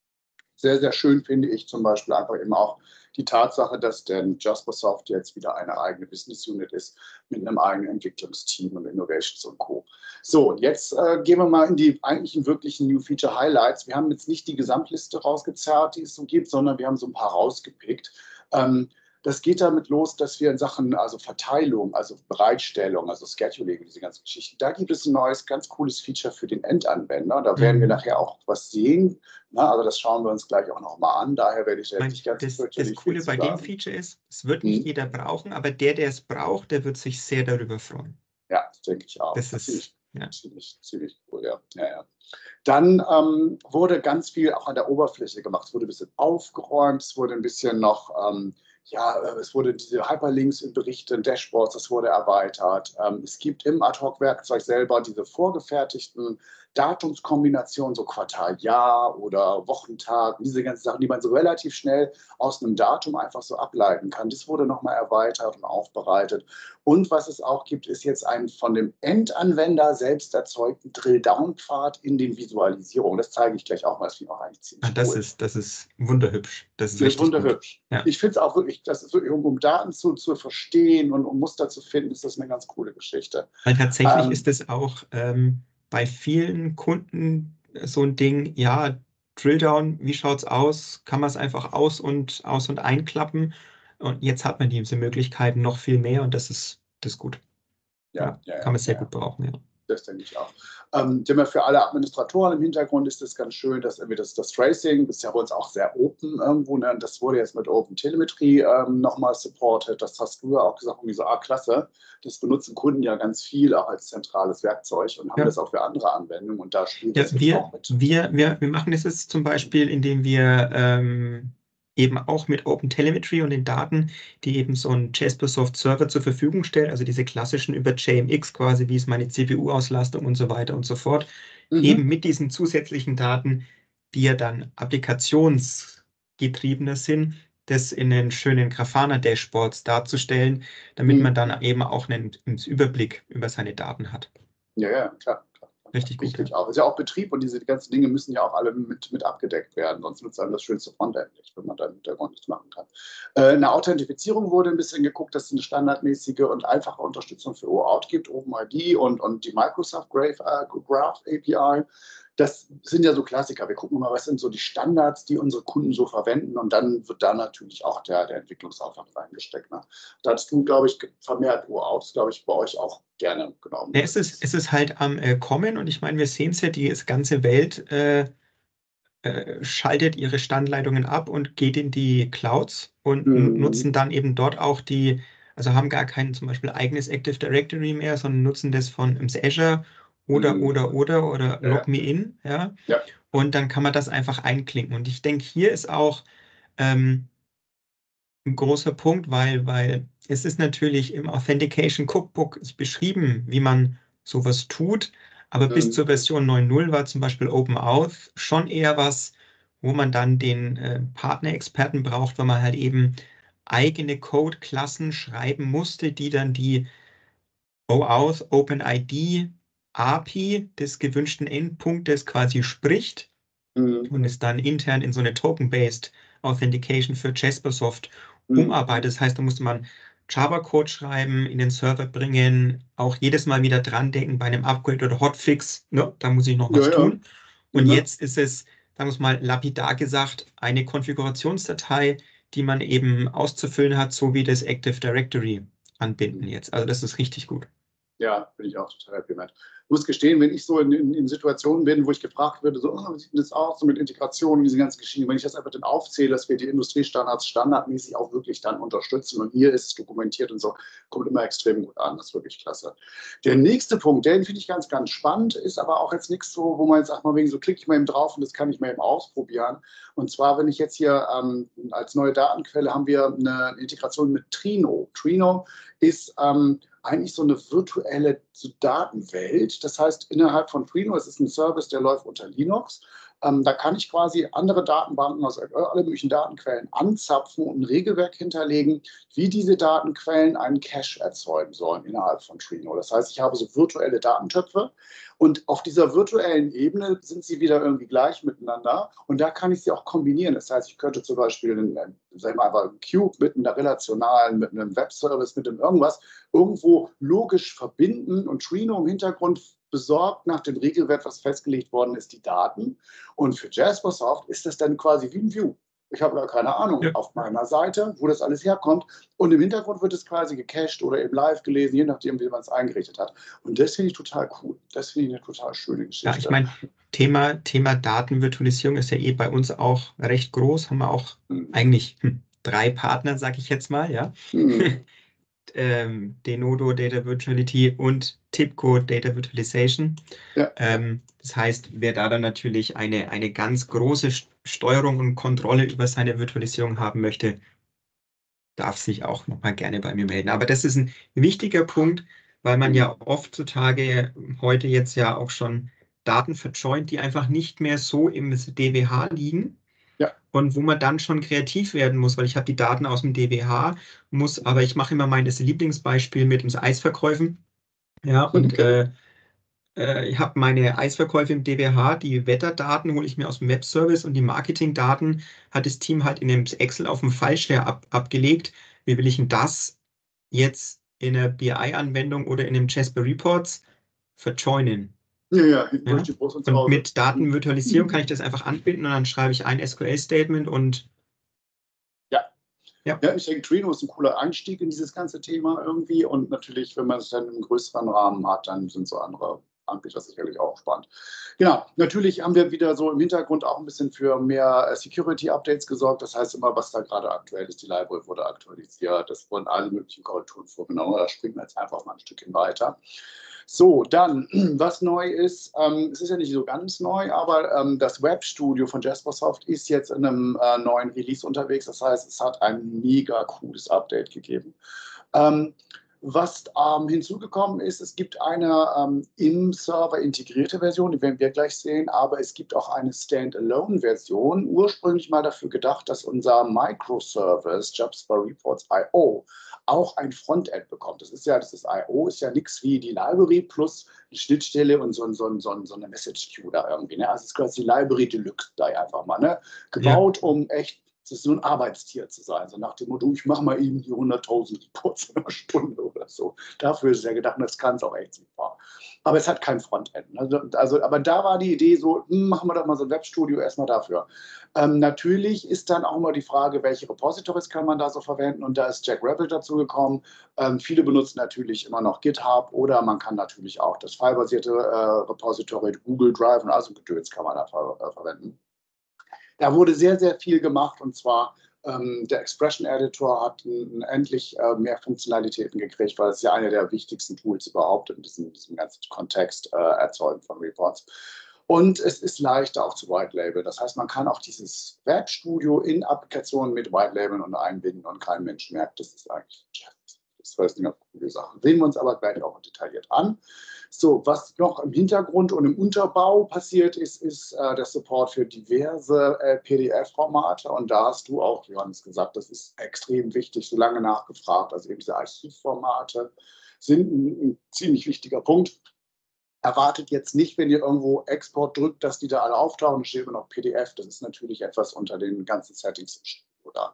Sehr, sehr schön finde ich zum Beispiel einfach eben auch die Tatsache, dass denn Jaspersoft jetzt wieder eine eigene Business Unit ist mit einem eigenen Entwicklungsteam und Innovations und Co. So, und jetzt äh, gehen wir mal in die eigentlichen wirklichen New Feature Highlights. Wir haben jetzt nicht die Gesamtliste rausgezerrt, die es so gibt, sondern wir haben so ein paar rausgepickt. Ähm, Das geht damit los, dass wir in Sachen also Verteilung, also Bereitstellung, also Scheduling, diese ganzen Geschichten, da gibt es ein neues, ganz cooles Feature für den Endanwender. Da werden wir Mhm. nachher auch was sehen. Na, also das schauen wir uns gleich auch nochmal an. Daher werde ich jetzt Mein, nicht ganz das, das fürchterlich Coole viel zu bei dem sagen. Feature ist, es wird nicht Hm. jeder brauchen, aber der, der es braucht, der wird sich sehr darüber freuen. Ja, das denke ich auch. Das Das ist ist, ziemlich, ja. ziemlich, ziemlich cool, ja. Ja, ja. Dann ähm, wurde ganz viel auch an der Oberfläche gemacht. Es wurde ein bisschen aufgeräumt, es wurde ein bisschen noch, ähm, ja, äh, es wurde diese Hyperlinks in Berichten, Dashboards, das wurde erweitert. Ähm, es gibt im Ad-Hoc-Werkzeug selber diese vorgefertigten Datumskombinationen, so Quartaljahr oder Wochentag, diese ganzen Sachen, die man so relativ schnell aus einem Datum einfach so ableiten kann. Das wurde nochmal erweitert und aufbereitet. Und was es auch gibt, ist jetzt ein von dem Endanwender selbst erzeugten Drill-Down-Pfad in den Visualisierungen. Das zeige ich gleich auch mal. Das finde ich auch eigentlich Ah, ziemlich das cool. ist, das ist wunderhübsch. Das ist Das ist richtig gut. wunderhübsch. Ja. Ich finde es auch wirklich, das ist wirklich, um, um Daten zu, zu verstehen und um Muster zu finden, ist das eine ganz coole Geschichte. Weil tatsächlich Ähm, ist es auch ähm, bei vielen Kunden so ein Ding, ja, Drilldown, wie schaut's aus? Kann man es einfach aus und aus und einklappen? Und jetzt hat man diese Möglichkeiten noch viel mehr und das ist, das ist gut. ja, Ja, ja, kann ja, man sehr ja. gut brauchen, ja. Das denke ich auch. Ähm, für alle Administratoren im Hintergrund ist es ganz schön, dass irgendwie das, das Tracing, das ist ja bei uns auch sehr open irgendwo, ne? Das wurde jetzt mit Open Telemetry ähm, nochmal supported. Das hast du ja auch gesagt, irgendwie so, ah, klasse. Das benutzen Kunden ja ganz viel auch als zentrales Werkzeug und haben Ja. das auch für andere Anwendungen und da spielt Ja, das jetzt wir, auch mit. wir, wir, wir machen das jetzt zum Beispiel, indem wir ähm, eben auch mit OpenTelemetry und den Daten, die eben so ein Jaspersoft-Server zur Verfügung stellt, also diese klassischen über J M X quasi, wie ist meine C P U-Auslastung und so weiter und so fort, Mhm. eben mit diesen zusätzlichen Daten, die ja dann applikationsgetriebener sind, das in den schönen Grafana-Dashboards darzustellen, damit man Mhm. dann eben auch einen, einen Überblick über seine Daten hat. Ja, ja, klar. Richtig gut, Wichtig ja. auch. Ist ja auch Betrieb und diese ganzen Dinge müssen ja auch alle mit, mit abgedeckt werden, sonst nutzt einem das schönste Frontend nicht, wenn man da im Hintergrund nichts machen kann. Äh, eine Authentifizierung wurde ein bisschen geguckt, dass es eine standardmäßige und einfache Unterstützung für O Auth gibt, OpenID und, und die Microsoft Graph, äh, Graph A P I. Das sind ja so Klassiker. Wir gucken mal, was sind so die Standards, die unsere Kunden so verwenden und dann wird da natürlich auch der, der Entwicklungsaufwand reingesteckt. Ne? Da hast du, glaube ich, vermehrt O Auth, glaube ich, bei euch auch gerne genommen. Ja, es ist, es ist halt am äh, Kommen und ich meine, wir sehen es ja, die ganze Welt äh, äh, schaltet ihre Standleitungen ab und geht in die Clouds und n- nutzen Mhm. dann eben dort auch die, also haben gar kein zum Beispiel eigenes Active Directory mehr, sondern nutzen das von ähm, Azure oder, Mhm. oder, oder, oder Ja, ja. LogMeIn, ja. Ja. Und dann kann man das einfach einklinken. Und ich denke, hier ist auch ähm, ein großer Punkt, weil, weil es ist natürlich im Authentication Cookbook ist beschrieben, wie man sowas tut, aber bis Mhm. zur Version neun Punkt null war zum Beispiel OpenAuth schon eher was, wo man dann den äh, Partnerexperten braucht, weil man halt eben eigene Code-Klassen schreiben musste, die dann die OAuth OpenID A P I des gewünschten Endpunktes quasi spricht Mhm. und es dann intern in so eine Token-Based Authentication für Jaspersoft Mhm. umarbeitet. Das heißt, da musste man Java-Code schreiben, in den Server bringen, auch jedes Mal wieder dran denken bei einem Upgrade oder Hotfix, ne, da muss ich noch Ja, was ja. tun. Und Ne? jetzt ist es, sagen wir es mal, lapidar gesagt, eine Konfigurationsdatei, die man eben auszufüllen hat, so wie das Active Directory anbinden jetzt. Also das ist richtig gut. Ja, bin ich auch total happy mit. Ich muss gestehen, wenn ich so in, in, in Situationen bin, wo ich gefragt werde, so, oh, wie sieht denn das aus, so mit Integration und diese ganzen Geschichten, wenn ich das einfach dann aufzähle, dass wir die Industriestandards standardmäßig auch wirklich dann unterstützen und hier ist es dokumentiert und so, kommt immer extrem gut an. Das ist wirklich klasse. Der nächste Punkt, den finde ich ganz, ganz spannend, ist aber auch jetzt nichts so, wo man jetzt sagt, mal wegen so klicke ich mal eben drauf und das kann ich mal eben ausprobieren. Und zwar, wenn ich jetzt hier ähm, als neue Datenquelle haben wir eine Integration mit Trino. Trino ist ähm, eigentlich so eine virtuelle Datenwelt. Das heißt, innerhalb von Trino, es ist ein Service, der läuft unter Linux. Ähm, da kann ich quasi andere Datenbanken aus allen möglichen Datenquellen anzapfen und ein Regelwerk hinterlegen, wie diese Datenquellen einen Cache erzeugen sollen innerhalb von Trino. Das heißt, ich habe so virtuelle Datentöpfe und auf dieser virtuellen Ebene sind sie wieder irgendwie gleich miteinander und da kann ich sie auch kombinieren. Das heißt, ich könnte zum Beispiel einen, sagen wir mal, einen Cube mit einer relationalen, mit einem Webservice, mit einem irgendwas irgendwo logisch verbinden und Trino im Hintergrund besorgt nach dem Regelwerk, was festgelegt worden ist, die Daten. Und für Jaspersoft ist das dann quasi wie ein View. Ich habe gar keine Ahnung Ja. auf meiner Seite, wo das alles herkommt. Und im Hintergrund wird es quasi gecached oder eben live gelesen, je nachdem, wie man es eingerichtet hat. Und das finde ich total cool. Das finde ich eine total schöne Geschichte. Ja, ich meine, Thema, Thema Datenvirtualisierung ist ja eh bei uns auch recht groß. Haben wir auch hm. eigentlich hm, drei Partner, sage ich jetzt mal, ja. Hm. ähm, Denodo Data Virtuality und TIBCO Data Virtualization. Ja. Ähm, das heißt, wer da dann natürlich eine, eine ganz große Steuerung und Kontrolle über seine Virtualisierung haben möchte, darf sich auch nochmal gerne bei mir melden. Aber das ist ein wichtiger Punkt, weil man ja oft zutage heute jetzt ja auch schon Daten verjoint, die einfach nicht mehr so im D W H liegen. Ja. Und wo man dann schon kreativ werden muss, weil ich habe die Daten aus dem D W H, muss, aber ich mache immer mein das Lieblingsbeispiel mit den Eisverkäufen. Ja, und okay. äh, äh, ich habe meine Eisverkäufe im D W H, die Wetterdaten hole ich mir aus dem Webservice und die Marketingdaten hat das Team halt in dem Excel auf dem File-Share ab, abgelegt. Wie will ich denn das jetzt in einer B I-Anwendung oder in einem Jasper Reports verjoinen? Ja, ja, Ja? durch die Brust und, und mit Datenvirtualisierung kann ich das einfach anbinden und dann schreibe ich ein S Q L-Statement und ja. Ja. ja, ich denke, Trino ist ein cooler Einstieg in dieses ganze Thema irgendwie und natürlich, wenn man es dann im größeren Rahmen hat, dann sind so andere Anbieter sicherlich auch spannend. Genau, natürlich haben wir wieder so im Hintergrund auch ein bisschen für mehr Security-Updates gesorgt. Das heißt immer, was da gerade aktuell ist, die Library wurde aktualisiert, das wurden alle möglichen Korrekturen vorgenommen. Da springen wir jetzt einfach mal ein Stückchen weiter. So, dann, was neu ist, ähm, es ist ja nicht so ganz neu, aber ähm, das Webstudio von Jaspersoft ist jetzt in einem äh, neuen Release unterwegs. Das heißt, es hat ein mega cooles Update gegeben. Ähm, was ähm, hinzugekommen ist, es gibt eine ähm, im Server integrierte Version, die werden wir gleich sehen, aber es gibt auch eine Standalone-Version, ursprünglich mal dafür gedacht, dass unser Microservice Jasper Reports Punkt I O auch ein Frontend bekommt. Das ist ja, das ist I O, ist ja nichts wie die Library plus eine Schnittstelle und so, so, so, so eine Message Queue da irgendwie. Ne? Also es ist quasi die Library Deluxe da einfach mal, ne? Gebaut, ja. um echt das ist so ein Arbeitstier zu sein, so nach dem Motto, ich mache mal eben hier hunderttausend Reports in einer Stunde oder so. Dafür ist es ja gedacht, das kann es auch echt super. Aber es hat kein Frontend. Also, also, aber da war die Idee so, hm, machen wir doch mal so ein Webstudio erstmal dafür. Ähm, natürlich ist dann auch immer die Frage, welche Repositories kann man da so verwenden und da ist Jack Rabbit dazu gekommen. Ähm, viele benutzen natürlich immer noch GitHub oder man kann natürlich auch das filebasierte äh, Repository Google Drive und also Gedöns kann man da ver äh, verwenden. Da wurde sehr, sehr viel gemacht und zwar ähm, der Expression Editor hat n, endlich äh, mehr Funktionalitäten gekriegt, weil es ja einer der wichtigsten Tools überhaupt in diesem, diesem ganzen Kontext äh, erzeugen von Reports. Und es ist leichter auch zu White Label. Das heißt, man kann auch dieses Webstudio in Applikationen mit White Labeln und einbinden und kein Mensch merkt, das ist eigentlich das ist eine coole Sache. Sehen wir uns aber gleich auch detailliert an. So, was noch im Hintergrund und im Unterbau passiert ist, ist äh, der Support für diverse äh, P D F-Formate. Und da hast du auch, Johannes, gesagt, das ist extrem wichtig, so lange nachgefragt. Also eben diese Archivformate sind ein, ein ziemlich wichtiger Punkt. Erwartet jetzt nicht, wenn ihr irgendwo Export drückt, dass die da alle auftauchen. Da steht immer noch P D F. Das ist natürlich etwas unter den ganzen Settings im Studio da.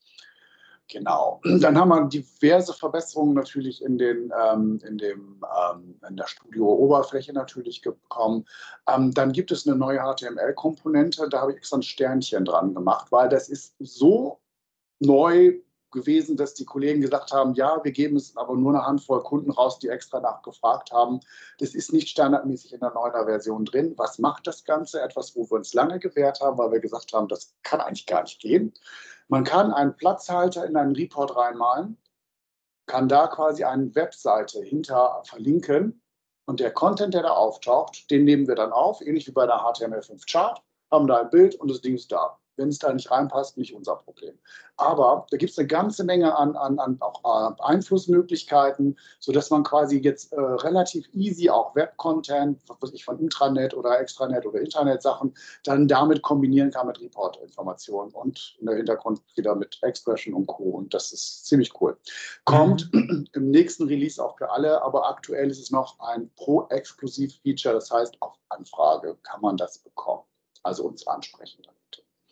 Genau. Dann haben wir diverse Verbesserungen natürlich in, den, ähm, in, dem, ähm, in der Studio-Oberfläche natürlich bekommen. Ähm, dann gibt es eine neue H T M L-Komponente, da habe ich extra ein Sternchen dran gemacht, weil das ist so neu, gewesen, dass die Kollegen gesagt haben, ja, wir geben es aber nur eine Handvoll Kunden raus, die extra nachgefragt haben. Das ist nicht standardmäßig in der neuner Version drin. Was macht das Ganze? Etwas, wo wir uns lange gewehrt haben, weil wir gesagt haben, das kann eigentlich gar nicht gehen. Man kann einen Platzhalter in einen Report reinmalen, kann da quasi eine Webseite hinter verlinken und der Content, der da auftaucht, den nehmen wir dann auf, ähnlich wie bei der H T M L fünf Chart, haben da ein Bild und das Ding ist da. Wenn es da nicht reinpasst, nicht unser Problem. Aber da gibt es eine ganze Menge an, an, an auch äh, Einflussmöglichkeiten, sodass man quasi jetzt äh, relativ easy auch Web-Content, was weiß ich, von Intranet oder Extranet oder Internet-Sachen, dann damit kombinieren kann mit Report-Informationen und im Hintergrund wieder mit Expression und Co. Und das ist ziemlich cool. Kommt mhm. im nächsten Release auch für alle, aber aktuell ist es noch ein Pro-Exklusiv-Feature, das heißt, auf Anfrage kann man das bekommen. Also uns ansprechen damit.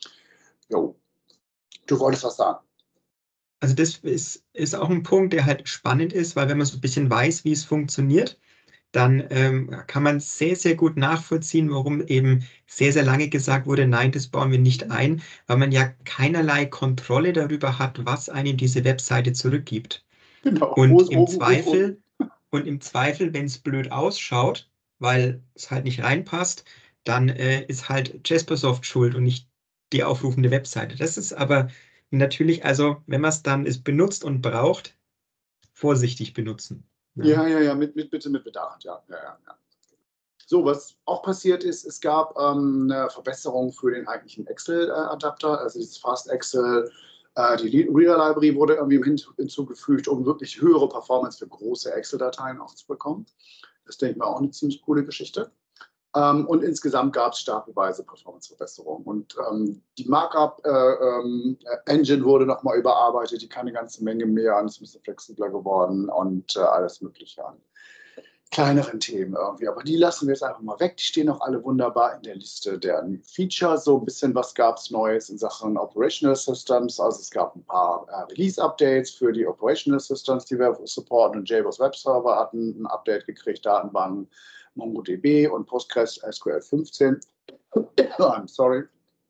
Jo, du wolltest was sagen. Also das ist, ist auch ein Punkt, der halt spannend ist, weil wenn man so ein bisschen weiß, wie es funktioniert, dann ähm, kann man sehr, sehr gut nachvollziehen, warum eben sehr, sehr lange gesagt wurde, nein, das bauen wir nicht ein, weil man ja keinerlei Kontrolle darüber hat, was einem diese Webseite zurückgibt. Genau. Und im Zweifel, und im Zweifel, wenn es blöd ausschaut, weil es halt nicht reinpasst, dann äh, ist halt Jaspersoft schuld und nicht die aufrufende Webseite. Das ist aber natürlich, also wenn man es dann ist benutzt und braucht, vorsichtig benutzen. Ja, ja, ja, ja mit, mit, bitte mit Bedacht, ja, ja, ja, ja. So, was auch passiert ist, es gab ähm, eine Verbesserung für den eigentlichen Excel-Adapter, also dieses Fast Excel, äh, die Reader Library wurde irgendwie hinzugefügt, um wirklich höhere Performance für große Excel-Dateien auch zu bekommen. Das denke ich mal auch eine ziemlich coole Geschichte. Ähm, und insgesamt gab es stapelweise Performance-Verbesserungen. Und ähm, die Markup-Engine äh, ähm, wurde nochmal überarbeitet, die kann eine ganze Menge mehr und ist ein bisschen flexibler geworden und äh, alles Mögliche an kleineren Themen irgendwie. Aber die lassen wir jetzt einfach mal weg. Die stehen auch alle wunderbar in der Liste der Features. So ein bisschen was gab es Neues in Sachen Operational Systems. Also es gab ein paar äh, Release-Updates für die Operational Systems, die wir supporten. Und J B O S Web Server hatten ein Update gekriegt, Datenbanken MongoDB und PostgreSQL fünfzehn. I'm sorry.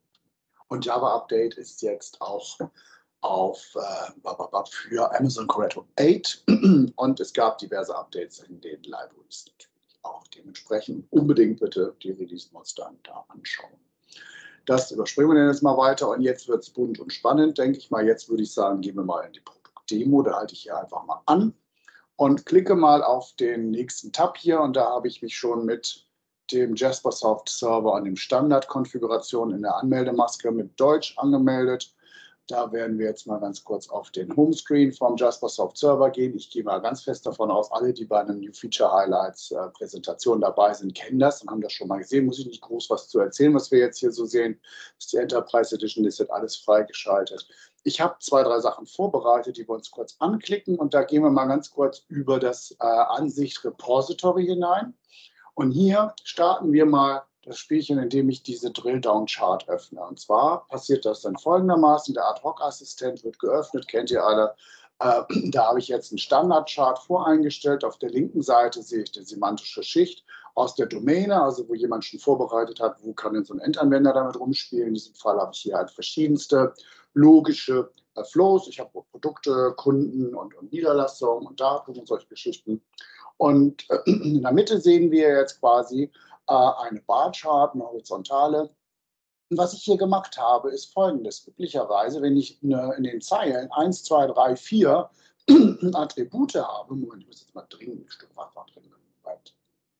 Und Java Update ist jetzt auch auf äh, für Amazon Corretto acht und es gab diverse Updates in den Libraries natürlich auch. Dementsprechend unbedingt bitte die Release Notes dann da anschauen. Das überspringen wir dann jetzt mal weiter und jetzt wird es bunt und spannend, denke ich mal. Jetzt würde ich sagen, gehen wir mal in die Produktdemo. Da halte ich hier einfach mal an und klicke mal auf den nächsten Tab hier und da habe ich mich schon mit dem Jaspersoft Server an dem Standardkonfiguration in der Anmeldemaske mit Deutsch angemeldet. Da werden wir jetzt mal ganz kurz auf den Homescreen vom Jaspersoft Server gehen. Ich gehe mal ganz fest davon aus, alle, die bei einem New Feature Highlights äh, Präsentation dabei sind, kennen das und haben das schon mal gesehen. Muss ich nicht groß was zu erzählen, was wir jetzt hier so sehen. Das ist die Enterprise Edition, das wird alles freigeschaltet. Ich habe zwei, drei Sachen vorbereitet, die wir uns kurz anklicken und da gehen wir mal ganz kurz über das äh, Ansicht Repository hinein. Und hier starten wir mal das Spielchen, indem ich diese Drill-Down-Chart öffne. Und zwar passiert das dann folgendermaßen. Der Ad-Hoc-Assistent wird geöffnet, kennt ihr alle. Äh, da habe ich jetzt einen Standard-Chart voreingestellt. Auf der linken Seite sehe ich die semantische Schicht aus der Domäne, also wo jemand schon vorbereitet hat, wo kann denn so ein Endanwender damit rumspielen. In diesem Fall habe ich hier halt verschiedenste logische äh, Flows. Ich habe Produkte, Kunden und, und Niederlassungen und Daten und solche Geschichten. Und äh, in der Mitte sehen wir jetzt quasi äh, eine Bar-Chart, eine horizontale. Und was ich hier gemacht habe, ist folgendes. Üblicherweise, wenn ich eine, in den Zeilen eins, zwei, drei, vier Attribute habe, Moment, ich muss jetzt mal dringend ein Stück Wasser drin bleibt.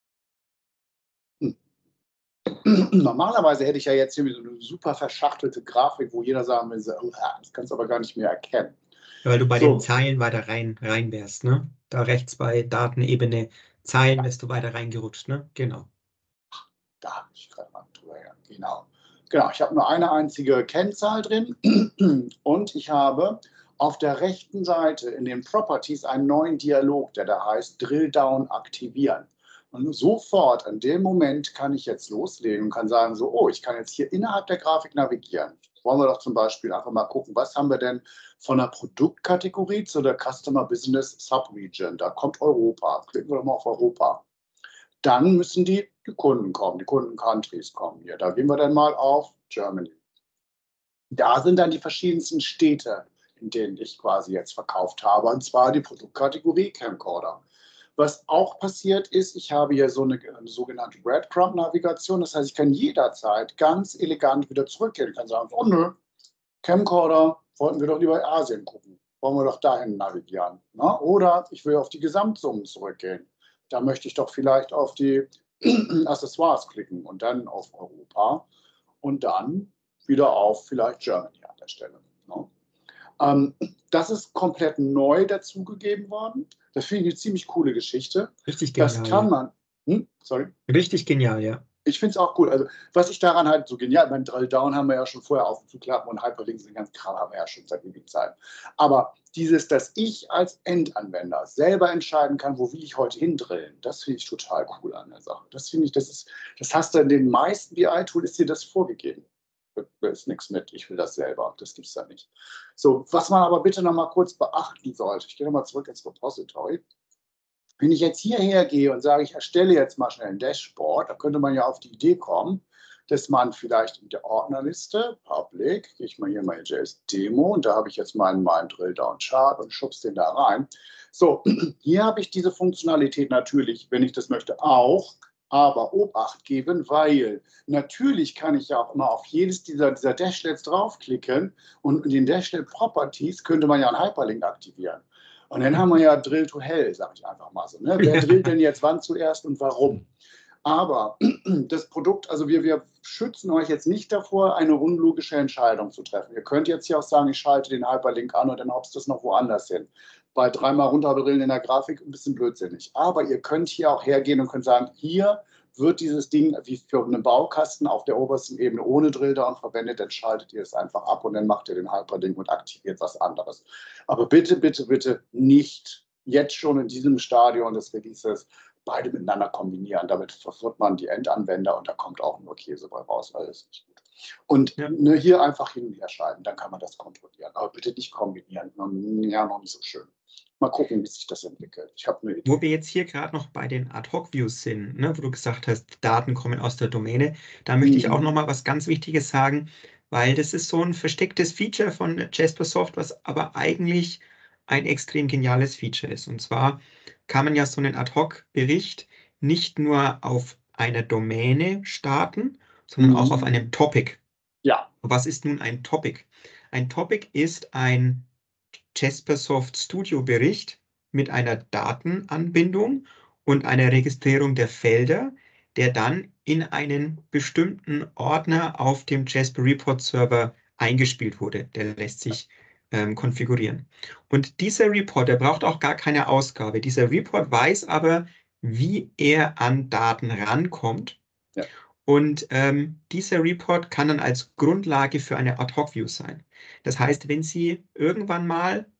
Hm. Normalerweise hätte ich ja jetzt hier so eine super verschachtelte Grafik, wo jeder sagen würde, oh, das kannst du aber gar nicht mehr erkennen. Ja, weil du bei so. den Zeilen weiter rein, rein wärst, ne? Da rechts bei Datenebene Zeilen wärst du weiter reingerutscht, ne? Genau. Da habe ich gerade mal drüber, ja, genau. Genau, ich habe nur eine einzige Kennzahl drin und ich habe auf der rechten Seite in den Properties einen neuen Dialog, der da heißt Drill Down aktivieren. Und sofort in dem Moment kann ich jetzt loslegen und kann sagen, so, oh, ich kann jetzt hier innerhalb der Grafik navigieren. Wollen wir doch zum Beispiel einfach mal gucken, was haben wir denn von der Produktkategorie zu der Customer Business Subregion. Da kommt Europa. Klicken wir doch mal auf Europa. Dann müssen die, die Kunden kommen, die Kunden-Countries kommen hier. Da gehen wir dann mal auf Germany. Da sind dann die verschiedensten Städte in denen ich quasi jetzt verkauft habe, und zwar die Produktkategorie Camcorder. Was auch passiert ist, ich habe hier so eine, eine sogenannte Breadcrumb-Navigation. Das heißt, ich kann jederzeit ganz elegant wieder zurückgehen. Ich kann sagen, oh nö, Camcorder, wollten wir doch lieber Asien gucken. Wollen wir doch dahin navigieren. Ne? Oder ich will auf die Gesamtsummen zurückgehen. Da möchte ich doch vielleicht auf die Accessoires klicken und dann auf Europa und dann wieder auf vielleicht Germany an der Stelle. Ne? Ähm, das ist komplett neu dazugegeben worden. Das finde ich eine ziemlich coole Geschichte. Richtig genial. Das kann man. Hm? Sorry. Richtig genial, ja. Ich finde es auch cool. Also, was ich daran halt so genial, beim Drill Down haben wir ja schon vorher aufzuklappen und Hyperlinks, den ganzen Kram haben wir ja schon seit ewigen Zeiten. Aber dieses, dass ich als Endanwender selber entscheiden kann, wo will ich heute hindrillen, das finde ich total cool an der Sache. Das finde ich, das ist, das hast du in den meisten B I-Tools, ist dir das vorgegeben. Da ist nichts mit, ich will das selber, das gibt es da nicht. So, was man aber bitte noch mal kurz beachten sollte, ich gehe noch mal zurück ins Repository. Wenn ich jetzt hierher gehe und sage, ich erstelle jetzt mal schnell ein Dashboard, da könnte man ja auf die Idee kommen, dass man vielleicht in der Ordnerliste, Public, gehe ich mal hier mal in J S Demo und da habe ich jetzt meinen, meinen Drill-Down-Chart und schubse den da rein. So, hier habe ich diese Funktionalität natürlich, wenn ich das möchte, auch, aber Obacht geben, weil natürlich kann ich ja auch immer auf jedes dieser, dieser Dashlets draufklicken und in den Dashlet Properties könnte man ja einen Hyperlink aktivieren. Und dann haben wir ja Drill to Hell, sage ich einfach mal so. Ne? Wer drillt denn jetzt wann zuerst und warum? Aber das Produkt, also wir, wir schützen euch jetzt nicht davor, eine unlogische Entscheidung zu treffen. Ihr könnt jetzt hier auch sagen, ich schalte den Hyperlink an und dann hopst das noch woanders hin. Bei dreimal runterdrillen in der Grafik ein bisschen blödsinnig. Aber ihr könnt hier auch hergehen und könnt sagen, hier wird dieses Ding wie für einen Baukasten auf der obersten Ebene ohne Drilldown verwendet, dann schaltet ihr es einfach ab und dann macht ihr den Hyperlink und aktiviert was anderes. Aber bitte, bitte, bitte nicht jetzt schon in diesem Stadion des Releases beide miteinander kombinieren. Damit verwirrt man die Endanwender und da kommt auch nur Käse bei raus, weil das ist nicht gut. Und ja. ne, hier einfach hin und her schalten, dann kann man das kontrollieren. Aber bitte nicht kombinieren. Ja, noch nicht so schön. Mal gucken, wie sich das entwickelt. Ich habe eine Idee. Wo wir jetzt hier gerade noch bei den Ad-Hoc-Views sind, ne, wo du gesagt hast, Daten kommen aus der Domäne, da möchte mhm. ich auch noch mal was ganz Wichtiges sagen, weil das ist so ein verstecktes Feature von Jaspersoft, was aber eigentlich ein extrem geniales Feature ist. Und zwar kann man ja so einen Ad-Hoc-Bericht nicht nur auf einer Domäne starten, sondern mhm. auch auf einem Topic. Ja. Was ist nun ein Topic? Ein Topic ist ein Jaspersoft Studio Bericht mit einer Datenanbindung und einer Registrierung der Felder, der dann in einen bestimmten Ordner auf dem Jasper Report Server eingespielt wurde. Der lässt sich ähm, konfigurieren. Und dieser Report, der braucht auch gar keine Ausgabe. Dieser Report weiß aber, wie er an Daten rankommt. Ja. Und ähm, dieser Report kann dann als Grundlage für eine Ad-Hoc-View sein. Das heißt, wenn Sie irgendwann mal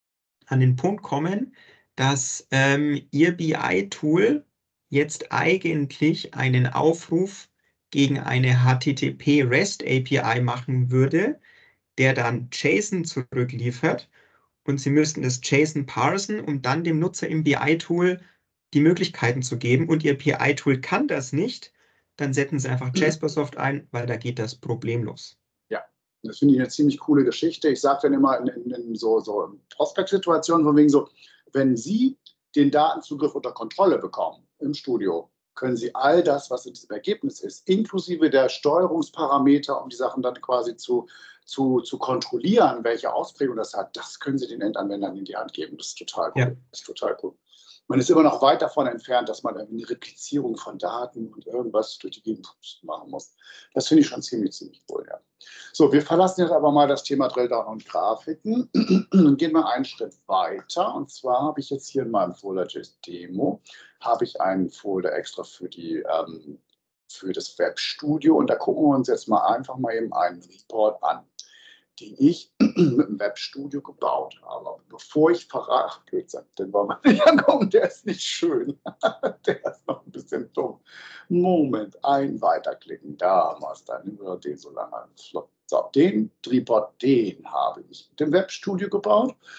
an den Punkt kommen, dass ähm, Ihr B I-Tool jetzt eigentlich einen Aufruf gegen eine H T T P REST A P I machen würde, der dann JSON zurückliefert und Sie müssten das JSON parsen, um dann dem Nutzer im B I-Tool die Möglichkeiten zu geben und Ihr B I-Tool kann das nicht, dann setzen Sie einfach Jaspersoft ein, weil da geht das problemlos. Ja, das finde ich eine ziemlich coole Geschichte. Ich sage dann immer in, in, in so, so Prospect-Situationen von wegen so, wenn Sie den Datenzugriff unter Kontrolle bekommen im Studio, können Sie all das, was in diesem Ergebnis ist, inklusive der Steuerungsparameter, um die Sachen dann quasi zu, zu, zu kontrollieren, welche Ausprägung das hat, das können Sie den Endanwendern in die Hand geben. Das ist total cool. Ja. Das ist total cool. Man ist immer noch weit davon entfernt, dass man eine Replizierung von Daten und irgendwas durch die Gegend machen muss. Das finde ich schon ziemlich, ziemlich cool, ja. So, wir verlassen jetzt aber mal das Thema Drilldown und Grafiken und gehen mal einen Schritt weiter. Und zwar habe ich jetzt hier in meinem Folder J S Demo, habe ich einen Folder extra für, die, ähm, für das Webstudio. Und da gucken wir uns jetzt mal einfach mal eben einen Report an, die ich mit dem Webstudio gebaut habe. Aber bevor ich verrate, ach Blödsinn, den wollen wir nicht angucken, der ist nicht schön. Der ist noch ein bisschen dumm. Moment, ein weiterklicken, da haben wir es, dann nehmen wir den so lange. So, den Report, den habe ich mit dem Webstudio gebaut.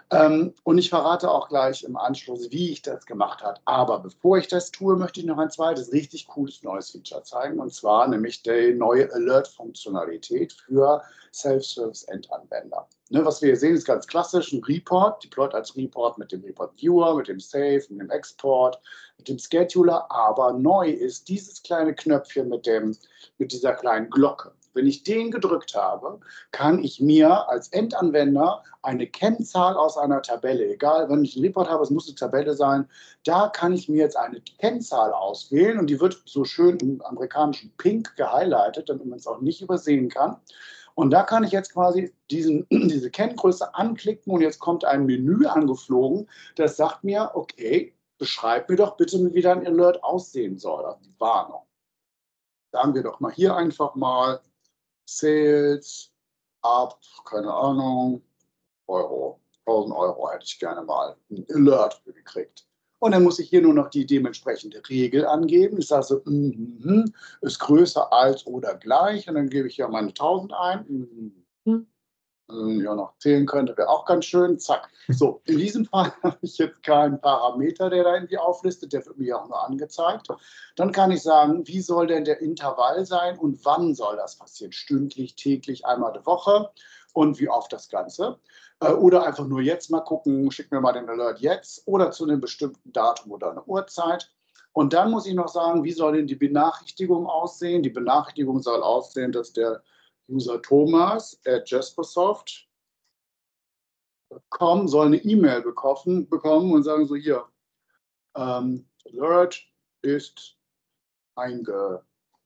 Ähm, und ich verrate auch gleich im Anschluss, wie ich das gemacht habe. Aber bevor ich das tue, möchte ich noch ein zweites richtig cooles neues Feature zeigen. Und zwar nämlich die neue Alert-Funktionalität für Self-Service-Endanwender. Ne, was wir hier sehen, ist ganz klassisch ein Report, deployed als Report mit dem Report-Viewer, mit dem Save, mit dem Export, mit dem Scheduler. Aber neu ist dieses kleine Knöpfchen mit, dem, mit dieser kleinen Glocke. Wenn ich den gedrückt habe, kann ich mir als Endanwender eine Kennzahl aus einer Tabelle, egal, wenn ich einen Report habe, es muss eine Tabelle sein, da kann ich mir jetzt eine Kennzahl auswählen und die wird so schön im amerikanischen Pink gehighlightet, damit man es auch nicht übersehen kann. Und da kann ich jetzt quasi diesen, diese Kenngröße anklicken und jetzt kommt ein Menü angeflogen, das sagt mir, okay, beschreib mir doch bitte, wie dein Alert aussehen soll, also die Warnung. Sagen wir doch mal hier einfach mal Sales ab, keine Ahnung, Euro, tausend Euro hätte ich gerne mal ein Alert gekriegt. Und dann muss ich hier nur noch die dementsprechende Regel angeben. Ich sage so, mm, mm, ist größer als oder gleich. Und dann gebe ich hier meine tausend ein. Mm, mm, ja, noch zählen könnte, wäre auch ganz schön. Zack. So, in diesem Fall habe ich jetzt keinen Parameter, der da irgendwie auflistet. Der wird mir auch nur angezeigt. Dann kann ich sagen, wie soll denn der Intervall sein und wann soll das passieren? Stündlich, täglich, einmal die Woche und wie oft das Ganze. Oder einfach nur jetzt mal gucken, schick mir mal den Alert jetzt oder zu einem bestimmten Datum oder einer Uhrzeit. Und dann muss ich noch sagen, wie soll denn die Benachrichtigung aussehen? Die Benachrichtigung soll aussehen, dass der User Thomas at jaspersoft punkt com soll eine E-Mail bekommen, bekommen und sagen so, hier, ähm, Alert ist eingetroffen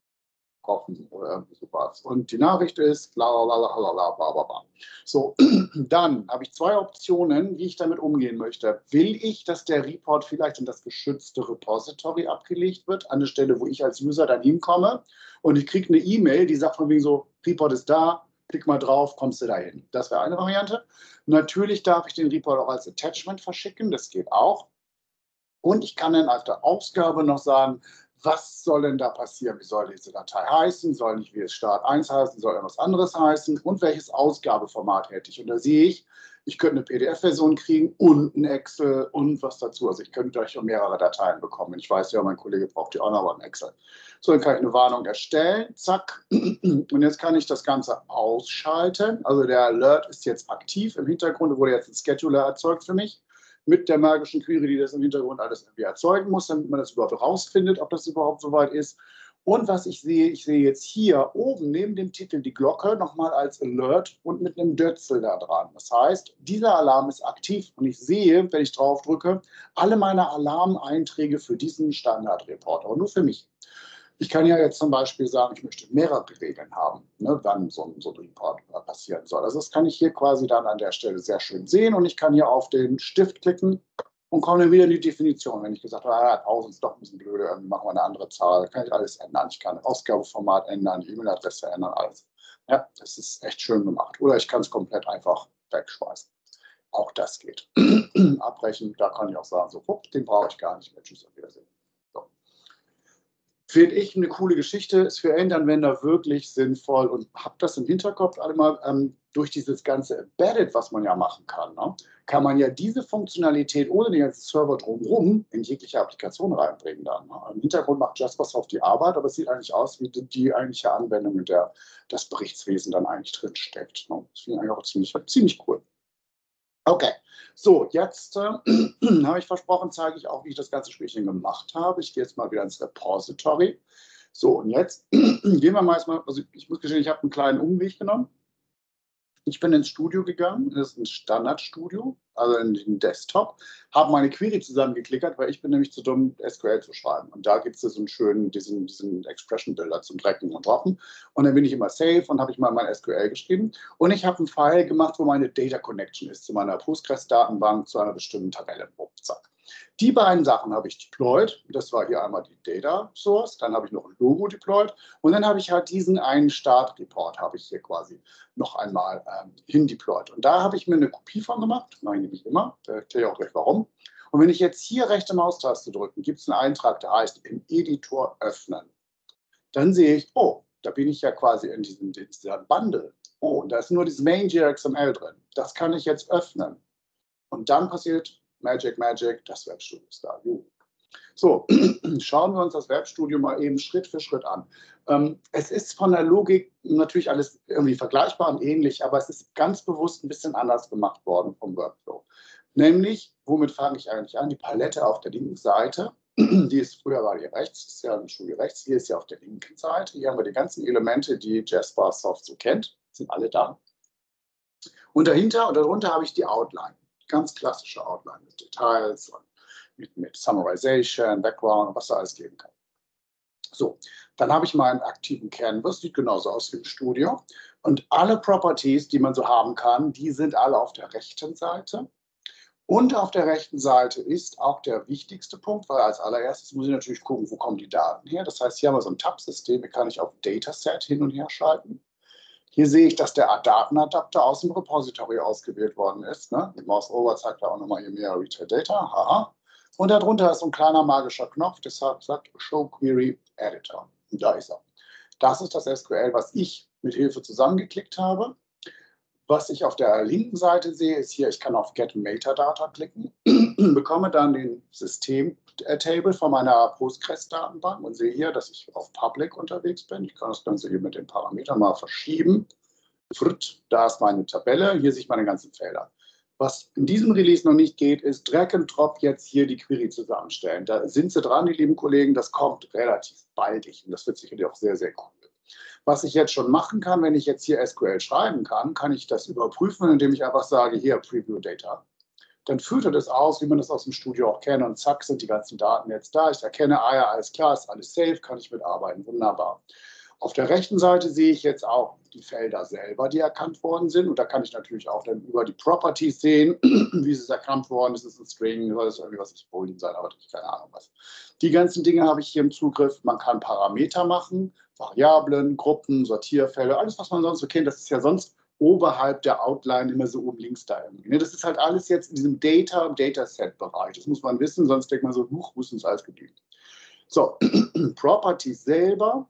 oder irgendwie sowas. Und die Nachricht ist, blablabla. So, dann habe ich zwei Optionen, wie ich damit umgehen möchte. Will ich, dass der Report vielleicht in das geschützte Repository abgelegt wird, an der Stelle, wo ich als User dann hinkomme und ich kriege eine E-Mail, die sagt von wegen so, Report ist da, klick mal drauf, kommst du dahin. Das wäre eine Variante. Natürlich darf ich den Report auch als Attachment verschicken, das geht auch. Und ich kann dann auf der Ausgabe noch sagen, was soll denn da passieren? Wie soll diese Datei heißen? Soll nicht wie es Start eins heißen? Soll irgendwas anderes heißen? Und welches Ausgabeformat hätte ich? Und da sehe ich, ich könnte eine P D F-Version kriegen und ein Excel und was dazu. Also ich könnte gleich auch mehrere Dateien bekommen. Ich weiß ja, mein Kollege braucht die auch noch mal ein Excel. So, dann kann ich eine Warnung erstellen. Zack. Und jetzt kann ich das Ganze ausschalten. Also der Alert ist jetzt aktiv. Im Hintergrund wurde jetzt ein Scheduler erzeugt für mich, mit der magischen Query, die das im Hintergrund alles irgendwie erzeugen muss, damit man das überhaupt rausfindet, ob das überhaupt soweit ist. Und was ich sehe, ich sehe jetzt hier oben neben dem Titel die Glocke nochmal als Alert und mit einem Dötzel da dran. Das heißt, dieser Alarm ist aktiv und ich sehe, wenn ich drauf drücke, alle meine Alarmeinträge für diesen Standardreport, aber nur für mich. Ich kann ja jetzt zum Beispiel sagen, ich möchte mehrere Regeln haben, ne, wann so ein, so ein Report passieren soll. Also das kann ich hier quasi dann an der Stelle sehr schön sehen und ich kann hier auf den Stift klicken und komme dann wieder in die Definition. Wenn ich gesagt habe, ah, tausend ist doch ein bisschen blöde, irgendwie machen wir eine andere Zahl, kann ich alles ändern. Ich kann Ausgabeformat ändern, die E-Mail-Adresse ändern, alles. Ja, das ist echt schön gemacht. Oder ich kann es komplett einfach wegschmeißen. Auch das geht. Abbrechen, da kann ich auch sagen, so, hup, den brauche ich gar nicht mehr. Tschüss, auf Wiedersehen. So. Finde ich eine coole Geschichte, ist für Endanwender wirklich sinnvoll und habe das im Hinterkopf alle mal ähm, durch dieses ganze Embedded, was man ja machen kann, ne, kann man ja diese Funktionalität ohne den ganzen Server drumherum in jegliche Applikation reinbringen dann. Ne. Im Hintergrund macht Jaspersoft die Arbeit, aber es sieht eigentlich aus wie die, die eigentliche Anwendung, in der das Berichtswesen dann eigentlich drin steckt. Ne. Das finde ich eigentlich auch ziemlich, ziemlich cool. Okay, so, jetzt äh, habe ich versprochen, zeige ich auch, wie ich das ganze Spielchen gemacht habe. Ich gehe jetzt mal wieder ins Repository. So, und jetzt gehen wir mal erstmal, also ich muss gestehen, ich habe einen kleinen Umweg genommen. Ich bin ins Studio gegangen, das ist ein Standardstudio, also in den Desktop, habe meine Query zusammengeklickert, weil ich bin nämlich zu dumm, S Q L zu schreiben. Und da gibt es so einen schönen, diesen, diesen Expression-Builder zum Drecken und Droppen. Und dann bin ich immer safe und habe ich mal mein S Q L geschrieben. Und ich habe einen File gemacht, wo meine Data Connection ist zu meiner Postgres-Datenbank, zu einer bestimmten Tabelle. Zack. Die beiden Sachen habe ich deployed. Das war hier einmal die Data Source, dann habe ich noch ein Logo deployed und dann habe ich halt diesen einen Start-Report habe ich hier quasi noch einmal ähm, hin deployed. Und da habe ich mir eine Kopie von gemacht, mache ich nämlich immer, da erkläre ich auch gleich warum. Und wenn ich jetzt hier rechte Maustaste drücke, gibt es einen Eintrag, der heißt im Editor öffnen. Dann sehe ich, oh, da bin ich ja quasi in diesem, in dieser Bundle. Oh, und da ist nur dieses Main.jxml drin. Das kann ich jetzt öffnen. Und dann passiert Magic, Magic, das Webstudio ist da. So, schauen wir uns das Webstudio mal eben Schritt für Schritt an. Ähm, es ist von der Logik natürlich alles irgendwie vergleichbar und ähnlich, aber es ist ganz bewusst ein bisschen anders gemacht worden vom Workflow. Nämlich, womit fange ich eigentlich an? Die Palette auf der linken Seite, die ist früher war die rechts, ist ja ein Studio rechts, hier ist ja auf der linken Seite. Hier haben wir die ganzen Elemente, die Jaspersoft so kennt, sind alle da. Und dahinter und darunter habe ich die Outline, ganz klassische Outline mit Details und mit, mit Summarization, Background, was da alles geben kann. So, dann habe ich meinen aktiven Canvas, sieht genauso aus wie im Studio. Und alle Properties, die man so haben kann, die sind alle auf der rechten Seite. Und auf der rechten Seite ist auch der wichtigste Punkt, weil als allererstes muss ich natürlich gucken, wo kommen die Daten her. Das heißt, hier haben wir so ein Tab-System, hier kann ich auf Dataset hin und her schalten. Hier sehe ich, dass der Datenadapter aus dem Repository ausgewählt worden ist. Ne? Die Mouse-Over zeigt da auch nochmal hier mehr Retail Data. Aha. Und darunter ist so ein kleiner magischer Knopf, deshalb sagt Show Query Editor. Und da ist er. Das ist das S Q L, was ich mit Hilfe zusammengeklickt habe. Was ich auf der linken Seite sehe, ist hier, ich kann auf Get Metadata klicken, bekomme dann den System-Table von meiner Postgres-Datenbank und sehe hier, dass ich auf Public unterwegs bin. Ich kann das Ganze hier mit den Parametern mal verschieben. Da ist meine Tabelle, hier sehe ich meine ganzen Felder. Was in diesem Release noch nicht geht, ist Drag and Drop jetzt hier die Query zusammenstellen. Da sind Sie dran, die lieben Kollegen, das kommt relativ baldig und das wird sicherlich auch sehr, sehr cool. Was ich jetzt schon machen kann, wenn ich jetzt hier S Q L schreiben kann, kann ich das überprüfen, indem ich einfach sage, hier Preview Data. Dann führt er das aus, wie man das aus dem Studio auch kennt und zack, sind die ganzen Daten jetzt da. Ich erkenne, ah ja, alles klar, ist alles safe, kann ich mitarbeiten, wunderbar. Auf der rechten Seite sehe ich jetzt auch die Felder selber, die erkannt worden sind. Und da kann ich natürlich auch dann über die Properties sehen, wie es erkannt worden ist. Ist es ein String, soll es irgendwie was ist Boolean sein, aber keine Ahnung was. Die ganzen Dinge habe ich hier im Zugriff. Man kann Parameter machen, Variablen, Gruppen, Sortierfelder, alles, was man sonst so kennt. Das ist ja sonst oberhalb der Outline immer so oben links da irgendwie. Das ist halt alles jetzt in diesem Data- und Dataset-Bereich. Das muss man wissen, sonst denkt man so, huch, wo ist uns alles geblieben? So, Properties selber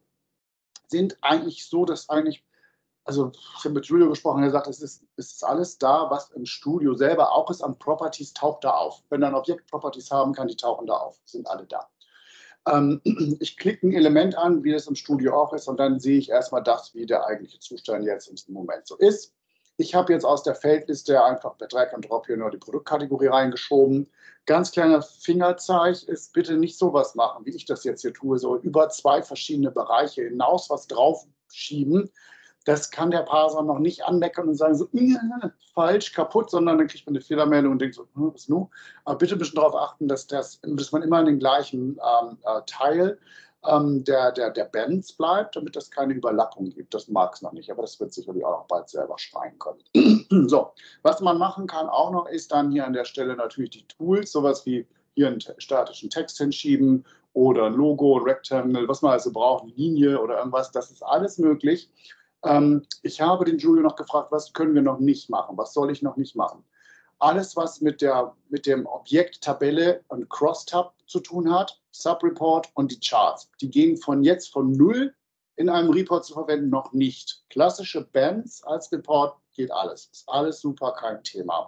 sind eigentlich so, dass eigentlich, also ich habe mit Julio gesprochen, er sagt, es ist, es ist alles da, was im Studio selber auch ist, an Properties taucht da auf. Wenn er ein Objekt Properties haben kann, die tauchen da auf, sind alle da. Ähm, ich klicke ein Element an, wie das im Studio auch ist, und dann sehe ich erstmal das, wie der eigentliche Zustand jetzt in diesem Moment so ist. Ich habe jetzt aus der Feldliste einfach per Drag and Drop hier nur die Produktkategorie reingeschoben. Ganz kleiner Fingerzeig ist, bitte nicht sowas machen, wie ich das jetzt hier tue, so über zwei verschiedene Bereiche hinaus was draufschieben. Das kann der Parser noch nicht anmeckern und sagen so, falsch, kaputt, sondern dann kriegt man eine Fehlermeldung und denkt so, hm, was nu? Aber bitte ein bisschen darauf achten, dass, das, dass man immer in den gleichen ähm, äh, Teil ähm, der, der, der Bands bleibt, damit es keine Überlappung gibt. Das mag es noch nicht, aber das wird sicherlich auch noch bald selber schreien können. So, was man machen kann auch noch, ist dann hier an der Stelle natürlich die Tools, sowas wie hier einen statischen Text hinschieben oder ein Logo, ein Rectangle, was man also braucht, eine Linie oder irgendwas, das ist alles möglich. Ähm, ich habe den Julio noch gefragt, was können wir noch nicht machen, was soll ich noch nicht machen? Alles, was mit, der, mit dem Objekt Tabelle und Crosstab zu tun hat, Subreport und die Charts, die gehen von jetzt von null in einem Report zu verwenden noch nicht. Klassische Bands als Report geht alles, ist alles super, kein Thema.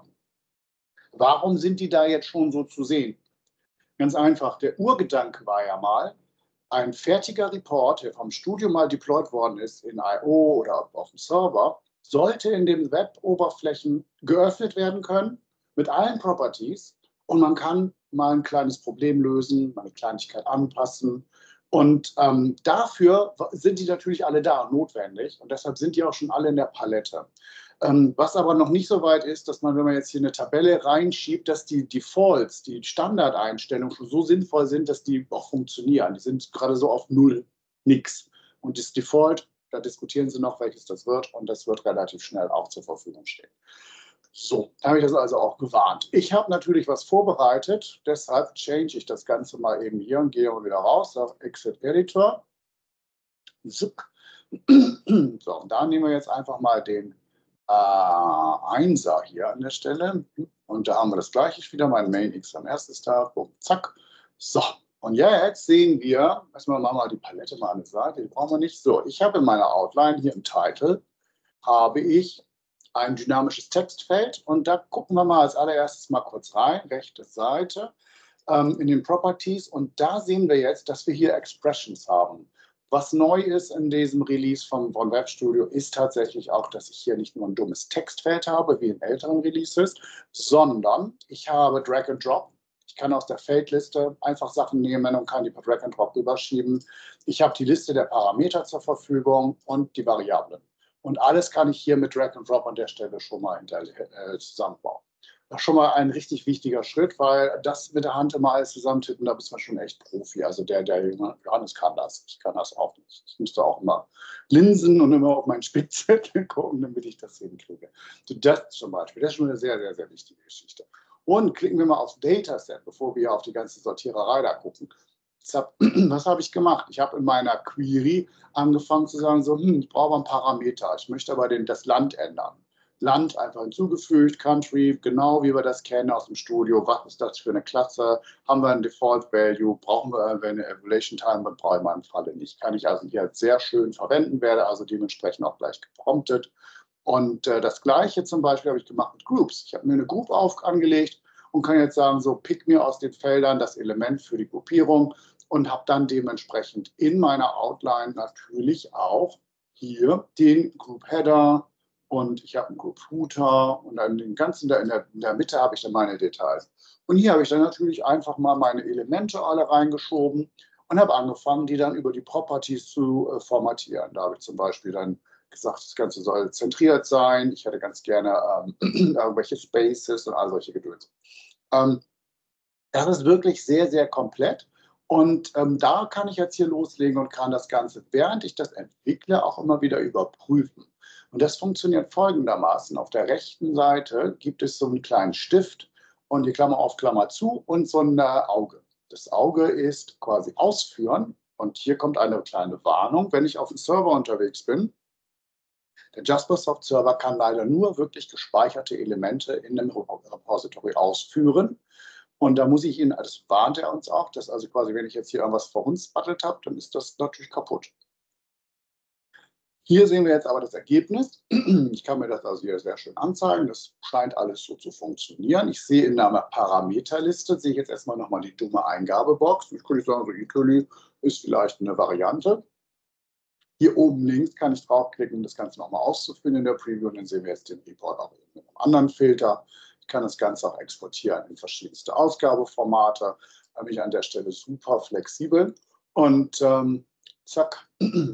Warum sind die da jetzt schon so zu sehen? Ganz einfach, der Urgedanke war ja mal, ein fertiger Report, der vom Studio mal deployed worden ist in I O oder auf dem Server, sollte in den Web-Oberflächen geöffnet werden können mit allen Properties und man kann mal ein kleines Problem lösen, mal eine Kleinigkeit anpassen. Und ähm, dafür sind die natürlich alle da und notwendig und deshalb sind die auch schon alle in der Palette. Ähm, was aber noch nicht so weit ist, dass man, wenn man jetzt hier eine Tabelle reinschiebt, dass die Defaults, die Standardeinstellungen schon so sinnvoll sind, dass die auch funktionieren. Die sind gerade so auf null, nix. Und das Default, da diskutieren sie noch, welches das wird und das wird relativ schnell auch zur Verfügung stehen. So, da habe ich das also auch gewarnt. Ich habe natürlich was vorbereitet, deshalb change ich das Ganze mal eben hier und gehe wieder raus, sage Exit Editor. So, und da nehmen wir jetzt einfach mal den äh, Einser hier an der Stelle. Und da haben wir das gleiche wieder, mein Main X am erstes da, boom, zack. So, und jetzt sehen wir, erstmal machen wir die Palette mal an der Seite, die brauchen wir nicht. So, ich habe in meiner Outline hier im Title, habe ich ein dynamisches Textfeld. Und da gucken wir mal als allererstes mal kurz rein, rechte Seite, ähm, in den Properties. Und da sehen wir jetzt, dass wir hier Expressions haben. Was neu ist in diesem Release von, von WebStudio, ist tatsächlich auch, dass ich hier nicht nur ein dummes Textfeld habe, wie in älteren Releases, sondern ich habe Drag and Drop. Ich kann aus der Feldliste einfach Sachen nehmen und kann die per Drag and Drop rüberschieben. Ich habe die Liste der Parameter zur Verfügung und die Variablen. Und alles kann ich hier mit Drag and Drop an der Stelle schon mal hinter, äh, zusammenbauen. Das ist schon mal ein richtig wichtiger Schritt, weil das mit der Hand immer alles zusammentippen, da bist man schon echt Profi. Also der, der Johannes kann das. Ich kann das auch nicht. Ich musste auch immer linsen und immer auf meinen Spickzettel gucken, damit ich das hinkriege. So, das zum Beispiel, das ist schon eine sehr, sehr, sehr wichtige Geschichte. Und klicken wir mal aufs Dataset, bevor wir auf die ganze Sortiererei da gucken. Was habe ich gemacht? Ich habe in meiner Query angefangen zu sagen, so, hm, ich brauche einen Parameter. Ich möchte aber den, das Land ändern. Land einfach hinzugefügt, Country, genau wie wir das kennen aus dem Studio. Was ist das für eine Klasse? Haben wir ein Default Value? Brauchen wir eine Evaluation Time? Brauche ich in meinem Falle nicht. Kann ich also hier sehr schön verwenden, werde also dementsprechend auch gleich gepromptet. Und äh, das Gleiche zum Beispiel habe ich gemacht mit Groups. Ich habe mir eine Group auf angelegt und kann jetzt sagen, so, pick mir aus den Feldern das Element für die Gruppierung und habe dann dementsprechend in meiner Outline natürlich auch hier den Group Header, und ich habe einen Group Footer und dann den ganzen, in der, in der Mitte habe ich dann meine Details. Und hier habe ich dann natürlich einfach mal meine Elemente alle reingeschoben und habe angefangen, die dann über die Properties zu äh, formatieren. Da habe ich zum Beispiel dann gesagt, das Ganze soll zentriert sein. Ich hätte ganz gerne ähm, irgendwelche Spaces und all solche Gedöns. Ähm, das ist wirklich sehr, sehr komplett. Und ähm, da kann ich jetzt hier loslegen und kann das Ganze, während ich das entwickle, auch immer wieder überprüfen. Und das funktioniert folgendermaßen. Auf der rechten Seite gibt es so einen kleinen Stift und die Klammer auf, Klammer zu und so ein Auge. Das Auge ist quasi ausführen. Und hier kommt eine kleine Warnung, wenn ich auf dem Server unterwegs bin. Der Jaspersoft-Server kann leider nur wirklich gespeicherte Elemente in einem Repository ausführen. Und da muss ich Ihnen, das warnt er uns auch, dass also quasi, wenn ich jetzt hier irgendwas verhunzbattelt habe, dann ist das natürlich kaputt. Hier sehen wir jetzt aber das Ergebnis. Ich kann mir das also hier sehr schön anzeigen. Das scheint alles so zu funktionieren. Ich sehe in einer Parameterliste, sehe ich jetzt erstmal nochmal die dumme Eingabebox. Ich könnte sagen, so Italy ist vielleicht eine Variante. Hier oben links kann ich draufklicken, um das Ganze nochmal auszuführen in der Preview. Und dann sehen wir jetzt den Report auch mit einem anderen Filter. Ich kann das Ganze auch exportieren in verschiedenste Ausgabeformate. Da bin ich an der Stelle super flexibel. Und ähm, zack,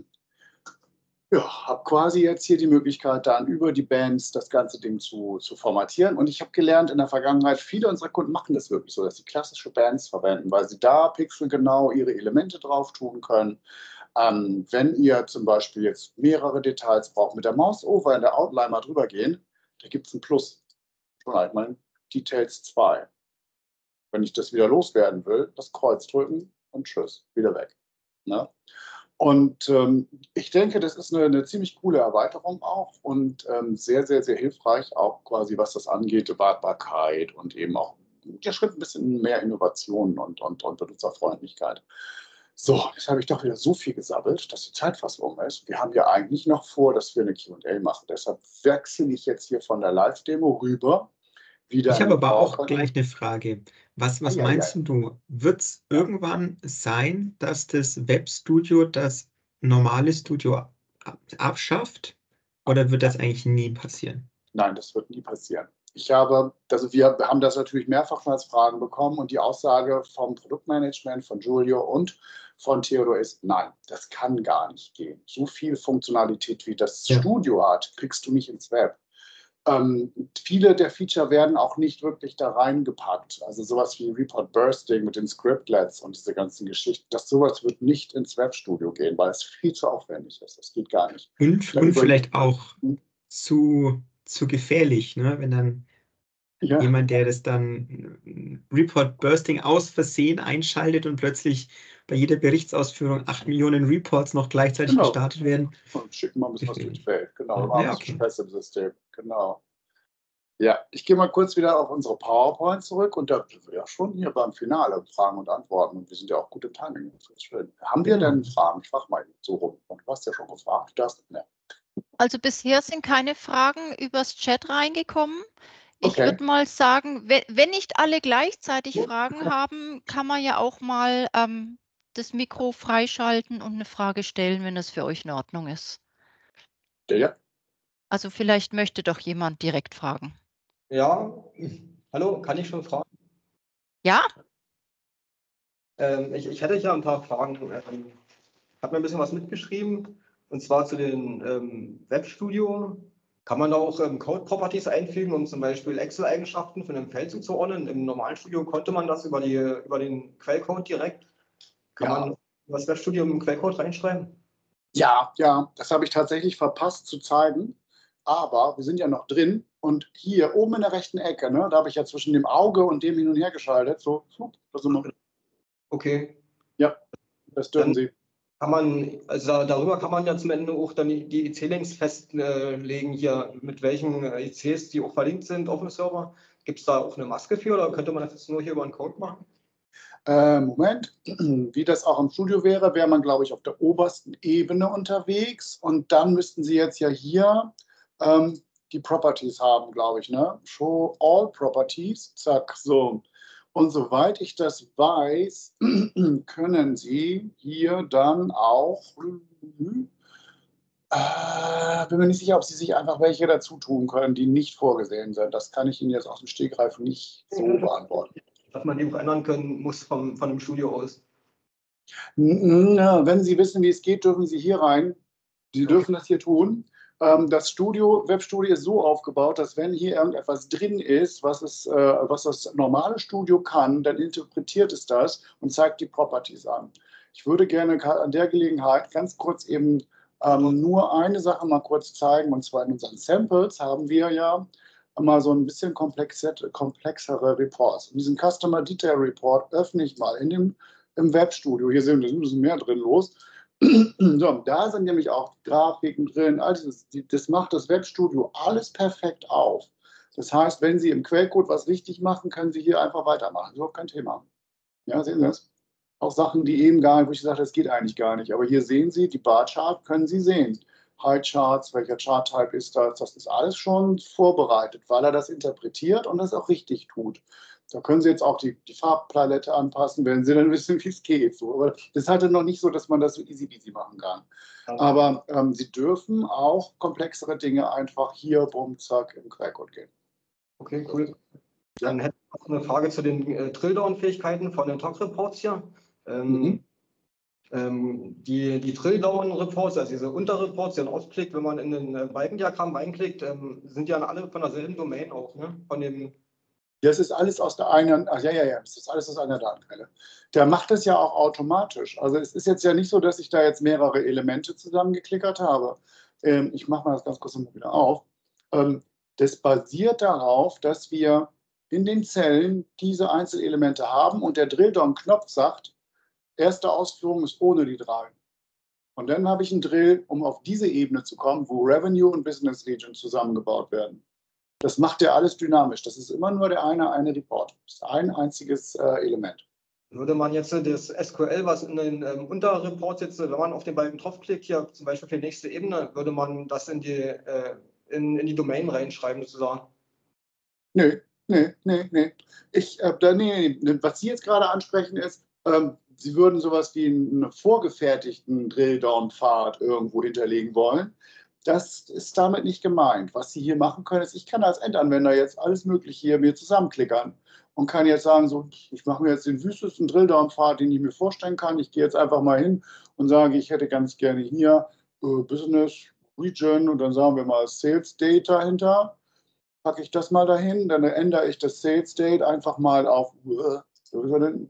ja, habe quasi jetzt hier die Möglichkeit, dann über die Bands das ganze Ding zu, zu formatieren. Und ich habe gelernt in der Vergangenheit, viele unserer Kunden machen das wirklich so, dass sie klassische Bands verwenden, weil sie da pixelgenau ihre Elemente drauf tun können. Ähm, wenn ihr zum Beispiel jetzt mehrere Details braucht, mit der Maus over in der Outline mal drüber gehen, da gibt es ein Plus. Schon halt mal Details zwei. Wenn ich das wieder loswerden will, das Kreuz drücken und tschüss, wieder weg. Ne? Und ähm, ich denke, das ist eine, eine ziemlich coole Erweiterung auch und ähm, sehr, sehr, sehr hilfreich, auch quasi was das angeht, Wartbarkeit und eben auch der Schritt ein bisschen mehr Innovation und, und, und Benutzerfreundlichkeit. So, jetzt habe ich doch wieder so viel gesabbelt, dass die Zeit fast um ist. Wir haben ja eigentlich noch vor, dass wir eine Q und A machen. Deshalb wechsle ich jetzt hier von der Live-Demo rüber. Wieder Ich habe aber auch gleich eine Frage. Was, was ja, meinst ja. du? Wird es Ja. irgendwann sein, dass das Webstudio das normale Studio abschafft? Oder wird das eigentlich nie passieren? Nein, das wird nie passieren. Ich habe, also wir haben das natürlich mehrfach als Fragen bekommen und die Aussage vom Produktmanagement, von Julio und von Theodor ist, nein, das kann gar nicht gehen. So viel Funktionalität, wie das Ja. Studio hat, kriegst du nicht ins Web. Ähm, viele der Feature werden auch nicht wirklich da reingepackt. Also sowas wie Report Bursting mit den Scriptlets und diese ganzen Geschichten, das sowas wird nicht ins Webstudio gehen, weil es viel zu aufwendig ist. Das geht gar nicht. Und, Da und über- vielleicht auch zu, zu gefährlich, ne? Wenn dann ja. jemand, der das dann Report Bursting aus Versehen einschaltet und plötzlich bei jeder Berichtsausführung acht Millionen Reports noch gleichzeitig Genau. gestartet werden. Und schicken mal ein bisschen was durch die Welt. Genau, Ja, mal ein ja, bisschen okay. Stress im System. Genau. Ja, ich gehe mal kurz wieder auf unsere PowerPoint zurück und da sind wir ja schon hier beim Finale, Fragen und Antworten. Und wir sind ja auch gut im Timing. Das ist schön. Haben wir Genau. denn Fragen? Ich frage mal so rum. Und du hast ja schon gefragt. Du darfst, ne. Also bisher sind keine Fragen übers Chat reingekommen. Ich Okay. würde mal sagen, wenn, wenn nicht alle gleichzeitig Fragen haben, kann man ja auch mal ähm, das Mikro freischalten und eine Frage stellen, wenn das für euch in Ordnung ist. Ja, ja. Also vielleicht möchte doch jemand direkt fragen. Ja, hallo, kann ich schon fragen? Ja? Ähm, ich, ich hätte hier ein paar Fragen. Ähm, ich habe mir ein bisschen was mitgeschrieben, und zwar zu den ähm, Webstudio. Kann man da auch ähm, Code-Properties einfügen, um zum Beispiel Excel-Eigenschaften von einem Feld zuzuordnen? Im normalen Studio konnte man das über, die, über den Quellcode direkt. Kann Ja. man das Webstudio im Quellcode reinschreiben? Ja, ja, das habe ich tatsächlich verpasst zu zeigen. Aber wir sind ja noch drin und hier oben in der rechten Ecke, ne, da habe ich ja zwischen dem Auge und dem hin und her geschaltet. So, da sind wir. Okay. Ja, das dürfen Dann Sie. kann man, also da- darüber kann man ja zum Ende auch dann die, die I C-Links festlegen, hier mit welchen äh, I Cs die auch verlinkt sind auf dem Server. Gibt es da auch eine Maske für, oder könnte man das jetzt nur hier über einen Code machen? Äh, Moment, wie das auch im Studio wäre, wäre man, glaube ich, auf der obersten Ebene unterwegs und dann müssten Sie jetzt ja hier ähm, die Properties haben, glaube ich, ne? Show all Properties, zack, so. Und soweit ich das weiß, können Sie hier dann auch, äh, bin mir nicht sicher, ob Sie sich einfach welche dazu tun können, die nicht vorgesehen sind. Das kann ich Ihnen jetzt aus dem Stegreif nicht so beantworten. Dass man die auch ändern können muss vom, von dem Studio aus. Na, wenn Sie wissen, wie es geht, dürfen Sie hier rein. Sie dürfen das hier tun. Ähm, das Studio, Webstudio ist so aufgebaut, dass wenn hier irgendetwas drin ist, was, es, äh, was das normale Studio kann, dann interpretiert es das und zeigt die Properties an. Ich würde gerne an der Gelegenheit ganz kurz eben ähm, nur eine Sache mal kurz zeigen, und zwar in unseren Samples haben wir ja mal so ein bisschen komplexere Reports. Und diesen Customer Detail Report öffne ich mal in dem, im Webstudio. Hier sehen wir, da ist ein bisschen mehr drin los. So, da sind nämlich auch Grafiken drin. Also das, das macht das Webstudio alles perfekt auf. Das heißt, wenn Sie im Quellcode was richtig machen, können Sie hier einfach weitermachen. So, kein Thema. Ja, sehen Sie das? Auch Sachen, die eben gar nicht, wo ich gesagt habe, das geht eigentlich gar nicht. Aber hier sehen Sie, die Bar-Chart können Sie sehen. High-Charts, welcher Chart-Type ist das? Das ist alles schon vorbereitet, weil er das interpretiert und das auch richtig tut. Da können Sie jetzt auch die, die Farbpalette anpassen, wenn Sie dann wissen, wie es geht. So. Aber das ist halt noch nicht so, dass man das so easy peasy machen kann. Aber ähm, Sie dürfen auch komplexere Dinge einfach hier, bumm, zack, im Quellcode gehen. Okay, cool. Dann hätte ich noch eine Frage zu den äh, Drilldown-Fähigkeiten von den T O C-Reports hier. Ähm, Mhm. ähm, die die Drilldown-Reports, also diese Unterreports, die man ausklickt, wenn man in ein äh, Balkendiagramm reinklickt, ähm, sind ja alle von derselben Domain auch, ne? Von dem Das ist alles aus der einen, ach ja, ja, ja, das ist alles aus einer Datenquelle. Der macht das ja auch automatisch. Also es ist jetzt ja nicht so, dass ich da jetzt mehrere Elemente zusammengeklickert habe. Ähm, ich mache mal das ganz kurz mal wieder auf. Ähm, das basiert darauf, dass wir in den Zellen diese Einzelelemente haben und der Drill-Down-Knopf sagt, erste Ausführung ist ohne die drei. Und dann habe ich einen Drill, um auf diese Ebene zu kommen, wo Revenue und Business Region zusammengebaut werden. Das macht er alles dynamisch. Das ist immer nur der eine, eine Report. Das ist ein einziges äh, Element. würde man jetzt äh, das S Q L, was in den ähm, Unterreports jetzt, äh, wenn man auf den Balken draufklickt, hier zum Beispiel für die nächste Ebene, würde man das in die, äh, in, in die Domain reinschreiben sozusagen? Nee, nee, nee, nee. Ich, äh, da, nee, nee. Was Sie jetzt gerade ansprechen ist, ähm, Sie würden sowas wie einen vorgefertigten Drill-Down-Pfad irgendwo hinterlegen wollen. Das ist damit nicht gemeint. Was Sie hier machen können, ist, ich kann als Endanwender jetzt alles Mögliche hier mir zusammenklickern und kann jetzt sagen, so, ich mache mir jetzt den wüstesten Drill-Down-Pfad, den ich mir vorstellen kann. Ich gehe jetzt einfach mal hin und sage, ich hätte ganz gerne hier äh, Business Region und dann sagen wir mal Sales Data hinter. Packe ich das mal dahin, dann ändere ich das Sales Date einfach mal auf äh,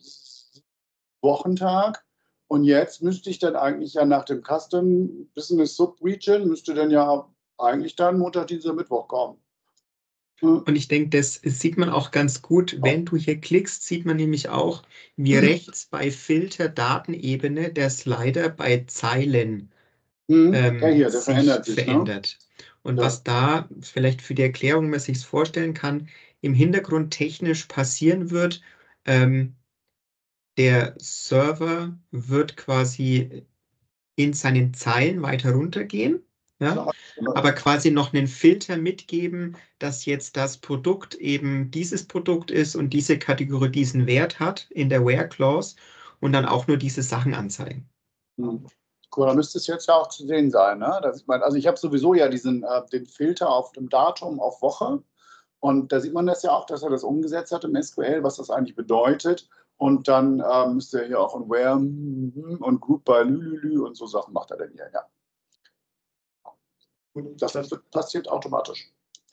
Wochentag. Und jetzt müsste ich dann eigentlich ja nach dem Custom Business Subregion, müsste dann ja eigentlich dann Montag, Dienstag, Mittwoch kommen. Hm. Und ich denke, das sieht man auch ganz gut. Wenn du hier klickst, sieht man nämlich auch, wie rechts bei Filter Datenebene der Slider bei Zeilen Hm. ähm, Ja, hier, der sich verändert sich, ne? verändert. Und Ja. was da vielleicht für die Erklärung, man sich vorstellen kann, im Hintergrund technisch passieren wird, ähm, der Server wird quasi in seinen Zeilen weiter runtergehen. Ja? Aber quasi noch einen Filter mitgeben, dass jetzt das Produkt eben dieses Produkt ist und diese Kategorie diesen Wert hat in der Where Clause und dann auch nur diese Sachen anzeigen. Hm. Cool, da müsste es jetzt ja auch zu sehen sein. Ne? Da sieht man, also ich habe sowieso ja diesen, äh, den Filter auf dem Datum, auf Woche. Und da sieht man das ja auch, dass er das umgesetzt hat im S Q L, was das eigentlich bedeutet. Und dann äh, müsste er hier auch ein Where und Group by Lülülü und so Sachen macht er dann hier, ja. Und das, das passiert automatisch.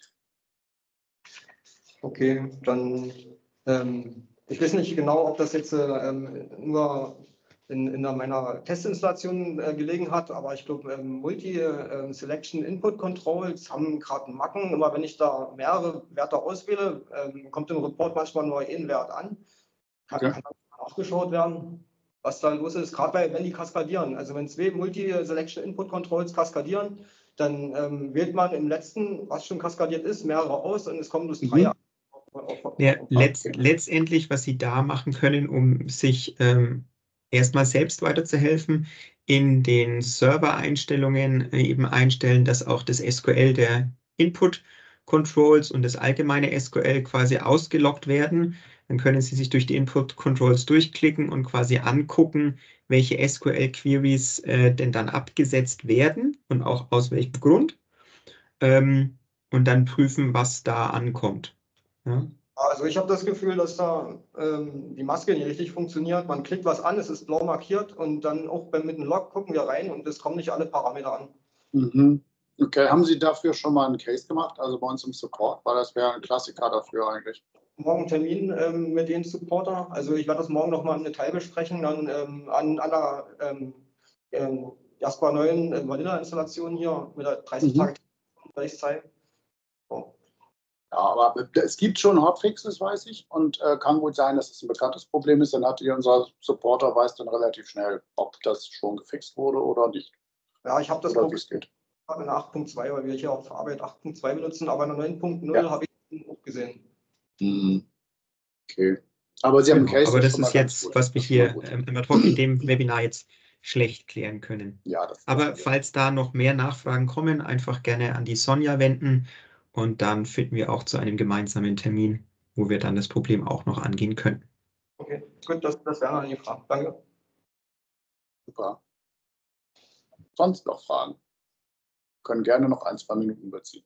Okay, dann, ähm, ich weiß nicht genau, ob das jetzt ähm, nur in, in meiner Testinstallation äh, gelegen hat, aber ich glaube, ähm, Multi-Selection Input Controls haben gerade einen Macken. Immer wenn ich da mehrere Werte auswähle, ähm, kommt im Report manchmal nur ein Wert an. Kann, Okay. kann nachgeschaut werden, was da los ist, gerade bei, wenn die kaskadieren. Also wenn zwei Multi-Selection Input Controls kaskadieren, dann ähm, wählt man im letzten, was schon kaskadiert ist, mehrere aus und es kommen bloß drei. Mhm. Ja, letzt, letztendlich, was Sie da machen können, um sich ähm, erstmal selbst weiterzuhelfen, in den Server-Einstellungen äh, eben einstellen, dass auch das S Q L der Input Controls und das allgemeine S Q L quasi ausgeloggt werden. Dann können Sie sich durch die Input Controls durchklicken und quasi angucken, welche S Q L-Queries äh, denn dann abgesetzt werden und auch aus welchem Grund. Ähm, und dann prüfen, was da ankommt. Ja. Also ich habe das Gefühl, dass da ähm, die Maske nicht richtig funktioniert. Man klickt was an, es ist blau markiert und dann auch beim, mit dem Log gucken wir rein und es kommen nicht alle Parameter an. Mhm. Okay, haben Sie dafür schon mal einen Case gemacht, also bei uns im Support? Weil das wäre ein Klassiker dafür eigentlich. Morgen Termin ähm, mit den Supporter. Also ich werde das morgen nochmal im Detail besprechen, dann ähm, an, an der ähm, ähm, Jasper neuen äh, Vanilla-Installation hier mit der dreißig Mhm. Tage Gleichzeit. So. Ja, aber es gibt schon Hotfixes, weiß ich, und äh, kann gut sein, dass es ein bekanntes Problem ist. Dann hat hier unser Supporter weiß dann relativ schnell, ob das schon gefixt wurde oder nicht. Ja, ich habe das Oder wie es geht. in der acht Punkt zwei, weil wir hier auf Arbeit acht Punkt zwei benutzen, aber in der neun Punkt null Ja. habe ich ihn auch gesehen. Mhm. Okay. Aber Sie haben einen Genau, Case, aber das schon mal ist ganz jetzt, gut. was wir Das ist schon mal hier gut. ähm, im Ad hoc in dem Webinar jetzt schlecht klären können. Ja, das Aber das- falls da noch mehr Nachfragen kommen, einfach gerne an die Sonja wenden und dann finden wir auch zu einem gemeinsamen Termin, wo wir dann das Problem auch noch angehen können. Okay, gut, das, das wäre eine Frage. Danke. Super. Sonst noch Fragen? Können gerne noch ein, zwei Minuten überziehen.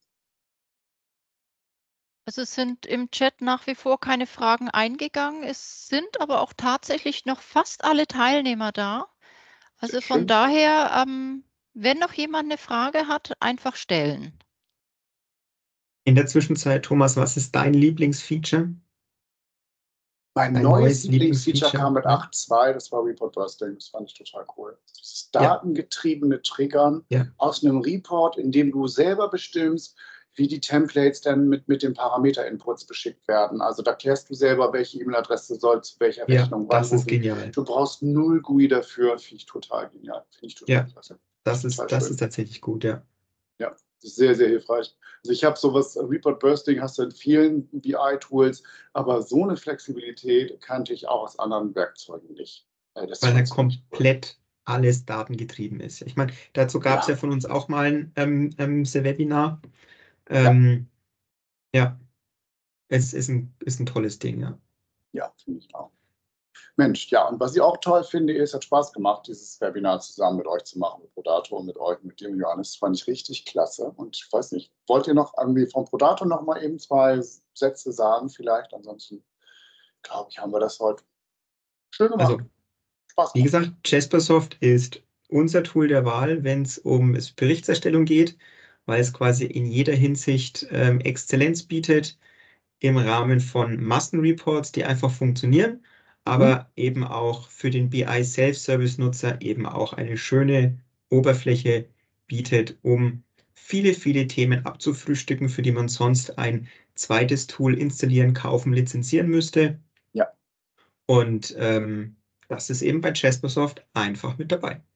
Also es sind im Chat nach wie vor keine Fragen eingegangen. Es sind aber auch tatsächlich noch fast alle Teilnehmer da. Also Sehr von schön. daher, ähm, wenn noch jemand eine Frage hat, einfach stellen. In der Zwischenzeit, Thomas, was ist dein Lieblingsfeature? Mein Ein neues neues Lieblingsfeature Lieblingsfeature, kam mit ja. acht Punkt zwei, das war Report Bursting. Das fand ich total cool. Dieses Ja. datengetriebene Triggern Ja. aus einem Report, in dem du selber bestimmst, wie die Templates dann mit, mit den Parameter-Inputs beschickt werden. Also da klärst du selber, welche E-Mail-Adresse soll zu welcher Ja, Rechnung, wann, das wo, ist wie. genial. Du brauchst null G U I dafür. Finde ich total genial. Finde ich total Ja, klasse. das ist, Total das schön. ist tatsächlich gut, ja. Ja, das ist sehr, sehr hilfreich. Also ich habe sowas, Report Bursting hast du in vielen B I-Tools, aber so eine Flexibilität kannte ich auch aus anderen Werkzeugen nicht. Äh, Das Weil fand er ich ziemlich cool. komplett alles datengetrieben ist. Ich meine, dazu gab es Ja. ja von uns auch mal ein ähm, ähm, Webinar. Ähm, ja. ja, es ist ein, ist ein tolles Ding, ja. Ja, finde ich auch. Mensch, ja, und was ich auch toll finde, ist, hat Spaß gemacht, dieses Webinar zusammen mit euch zu machen, mit Prodato und mit euch, mit dem Johannes. Das fand ich richtig klasse. Und ich weiß nicht, wollt ihr noch irgendwie von Prodato noch mal eben zwei Sätze sagen vielleicht? Ansonsten, glaube ich, haben wir das heute schön gemacht. Also, Spaß wie gemacht. gesagt, Jaspersoft ist unser Tool der Wahl, wenn es um Berichterstellung geht, weil es quasi in jeder Hinsicht ähm, Exzellenz bietet im Rahmen von Massenreports, die einfach funktionieren, aber eben auch für den B I Self-Service-Nutzer eben auch eine schöne Oberfläche bietet, um viele, viele Themen abzufrühstücken, für die man sonst ein zweites Tool installieren, kaufen, lizenzieren müsste. Ja. Und ähm, das ist eben bei Jaspersoft einfach mit dabei.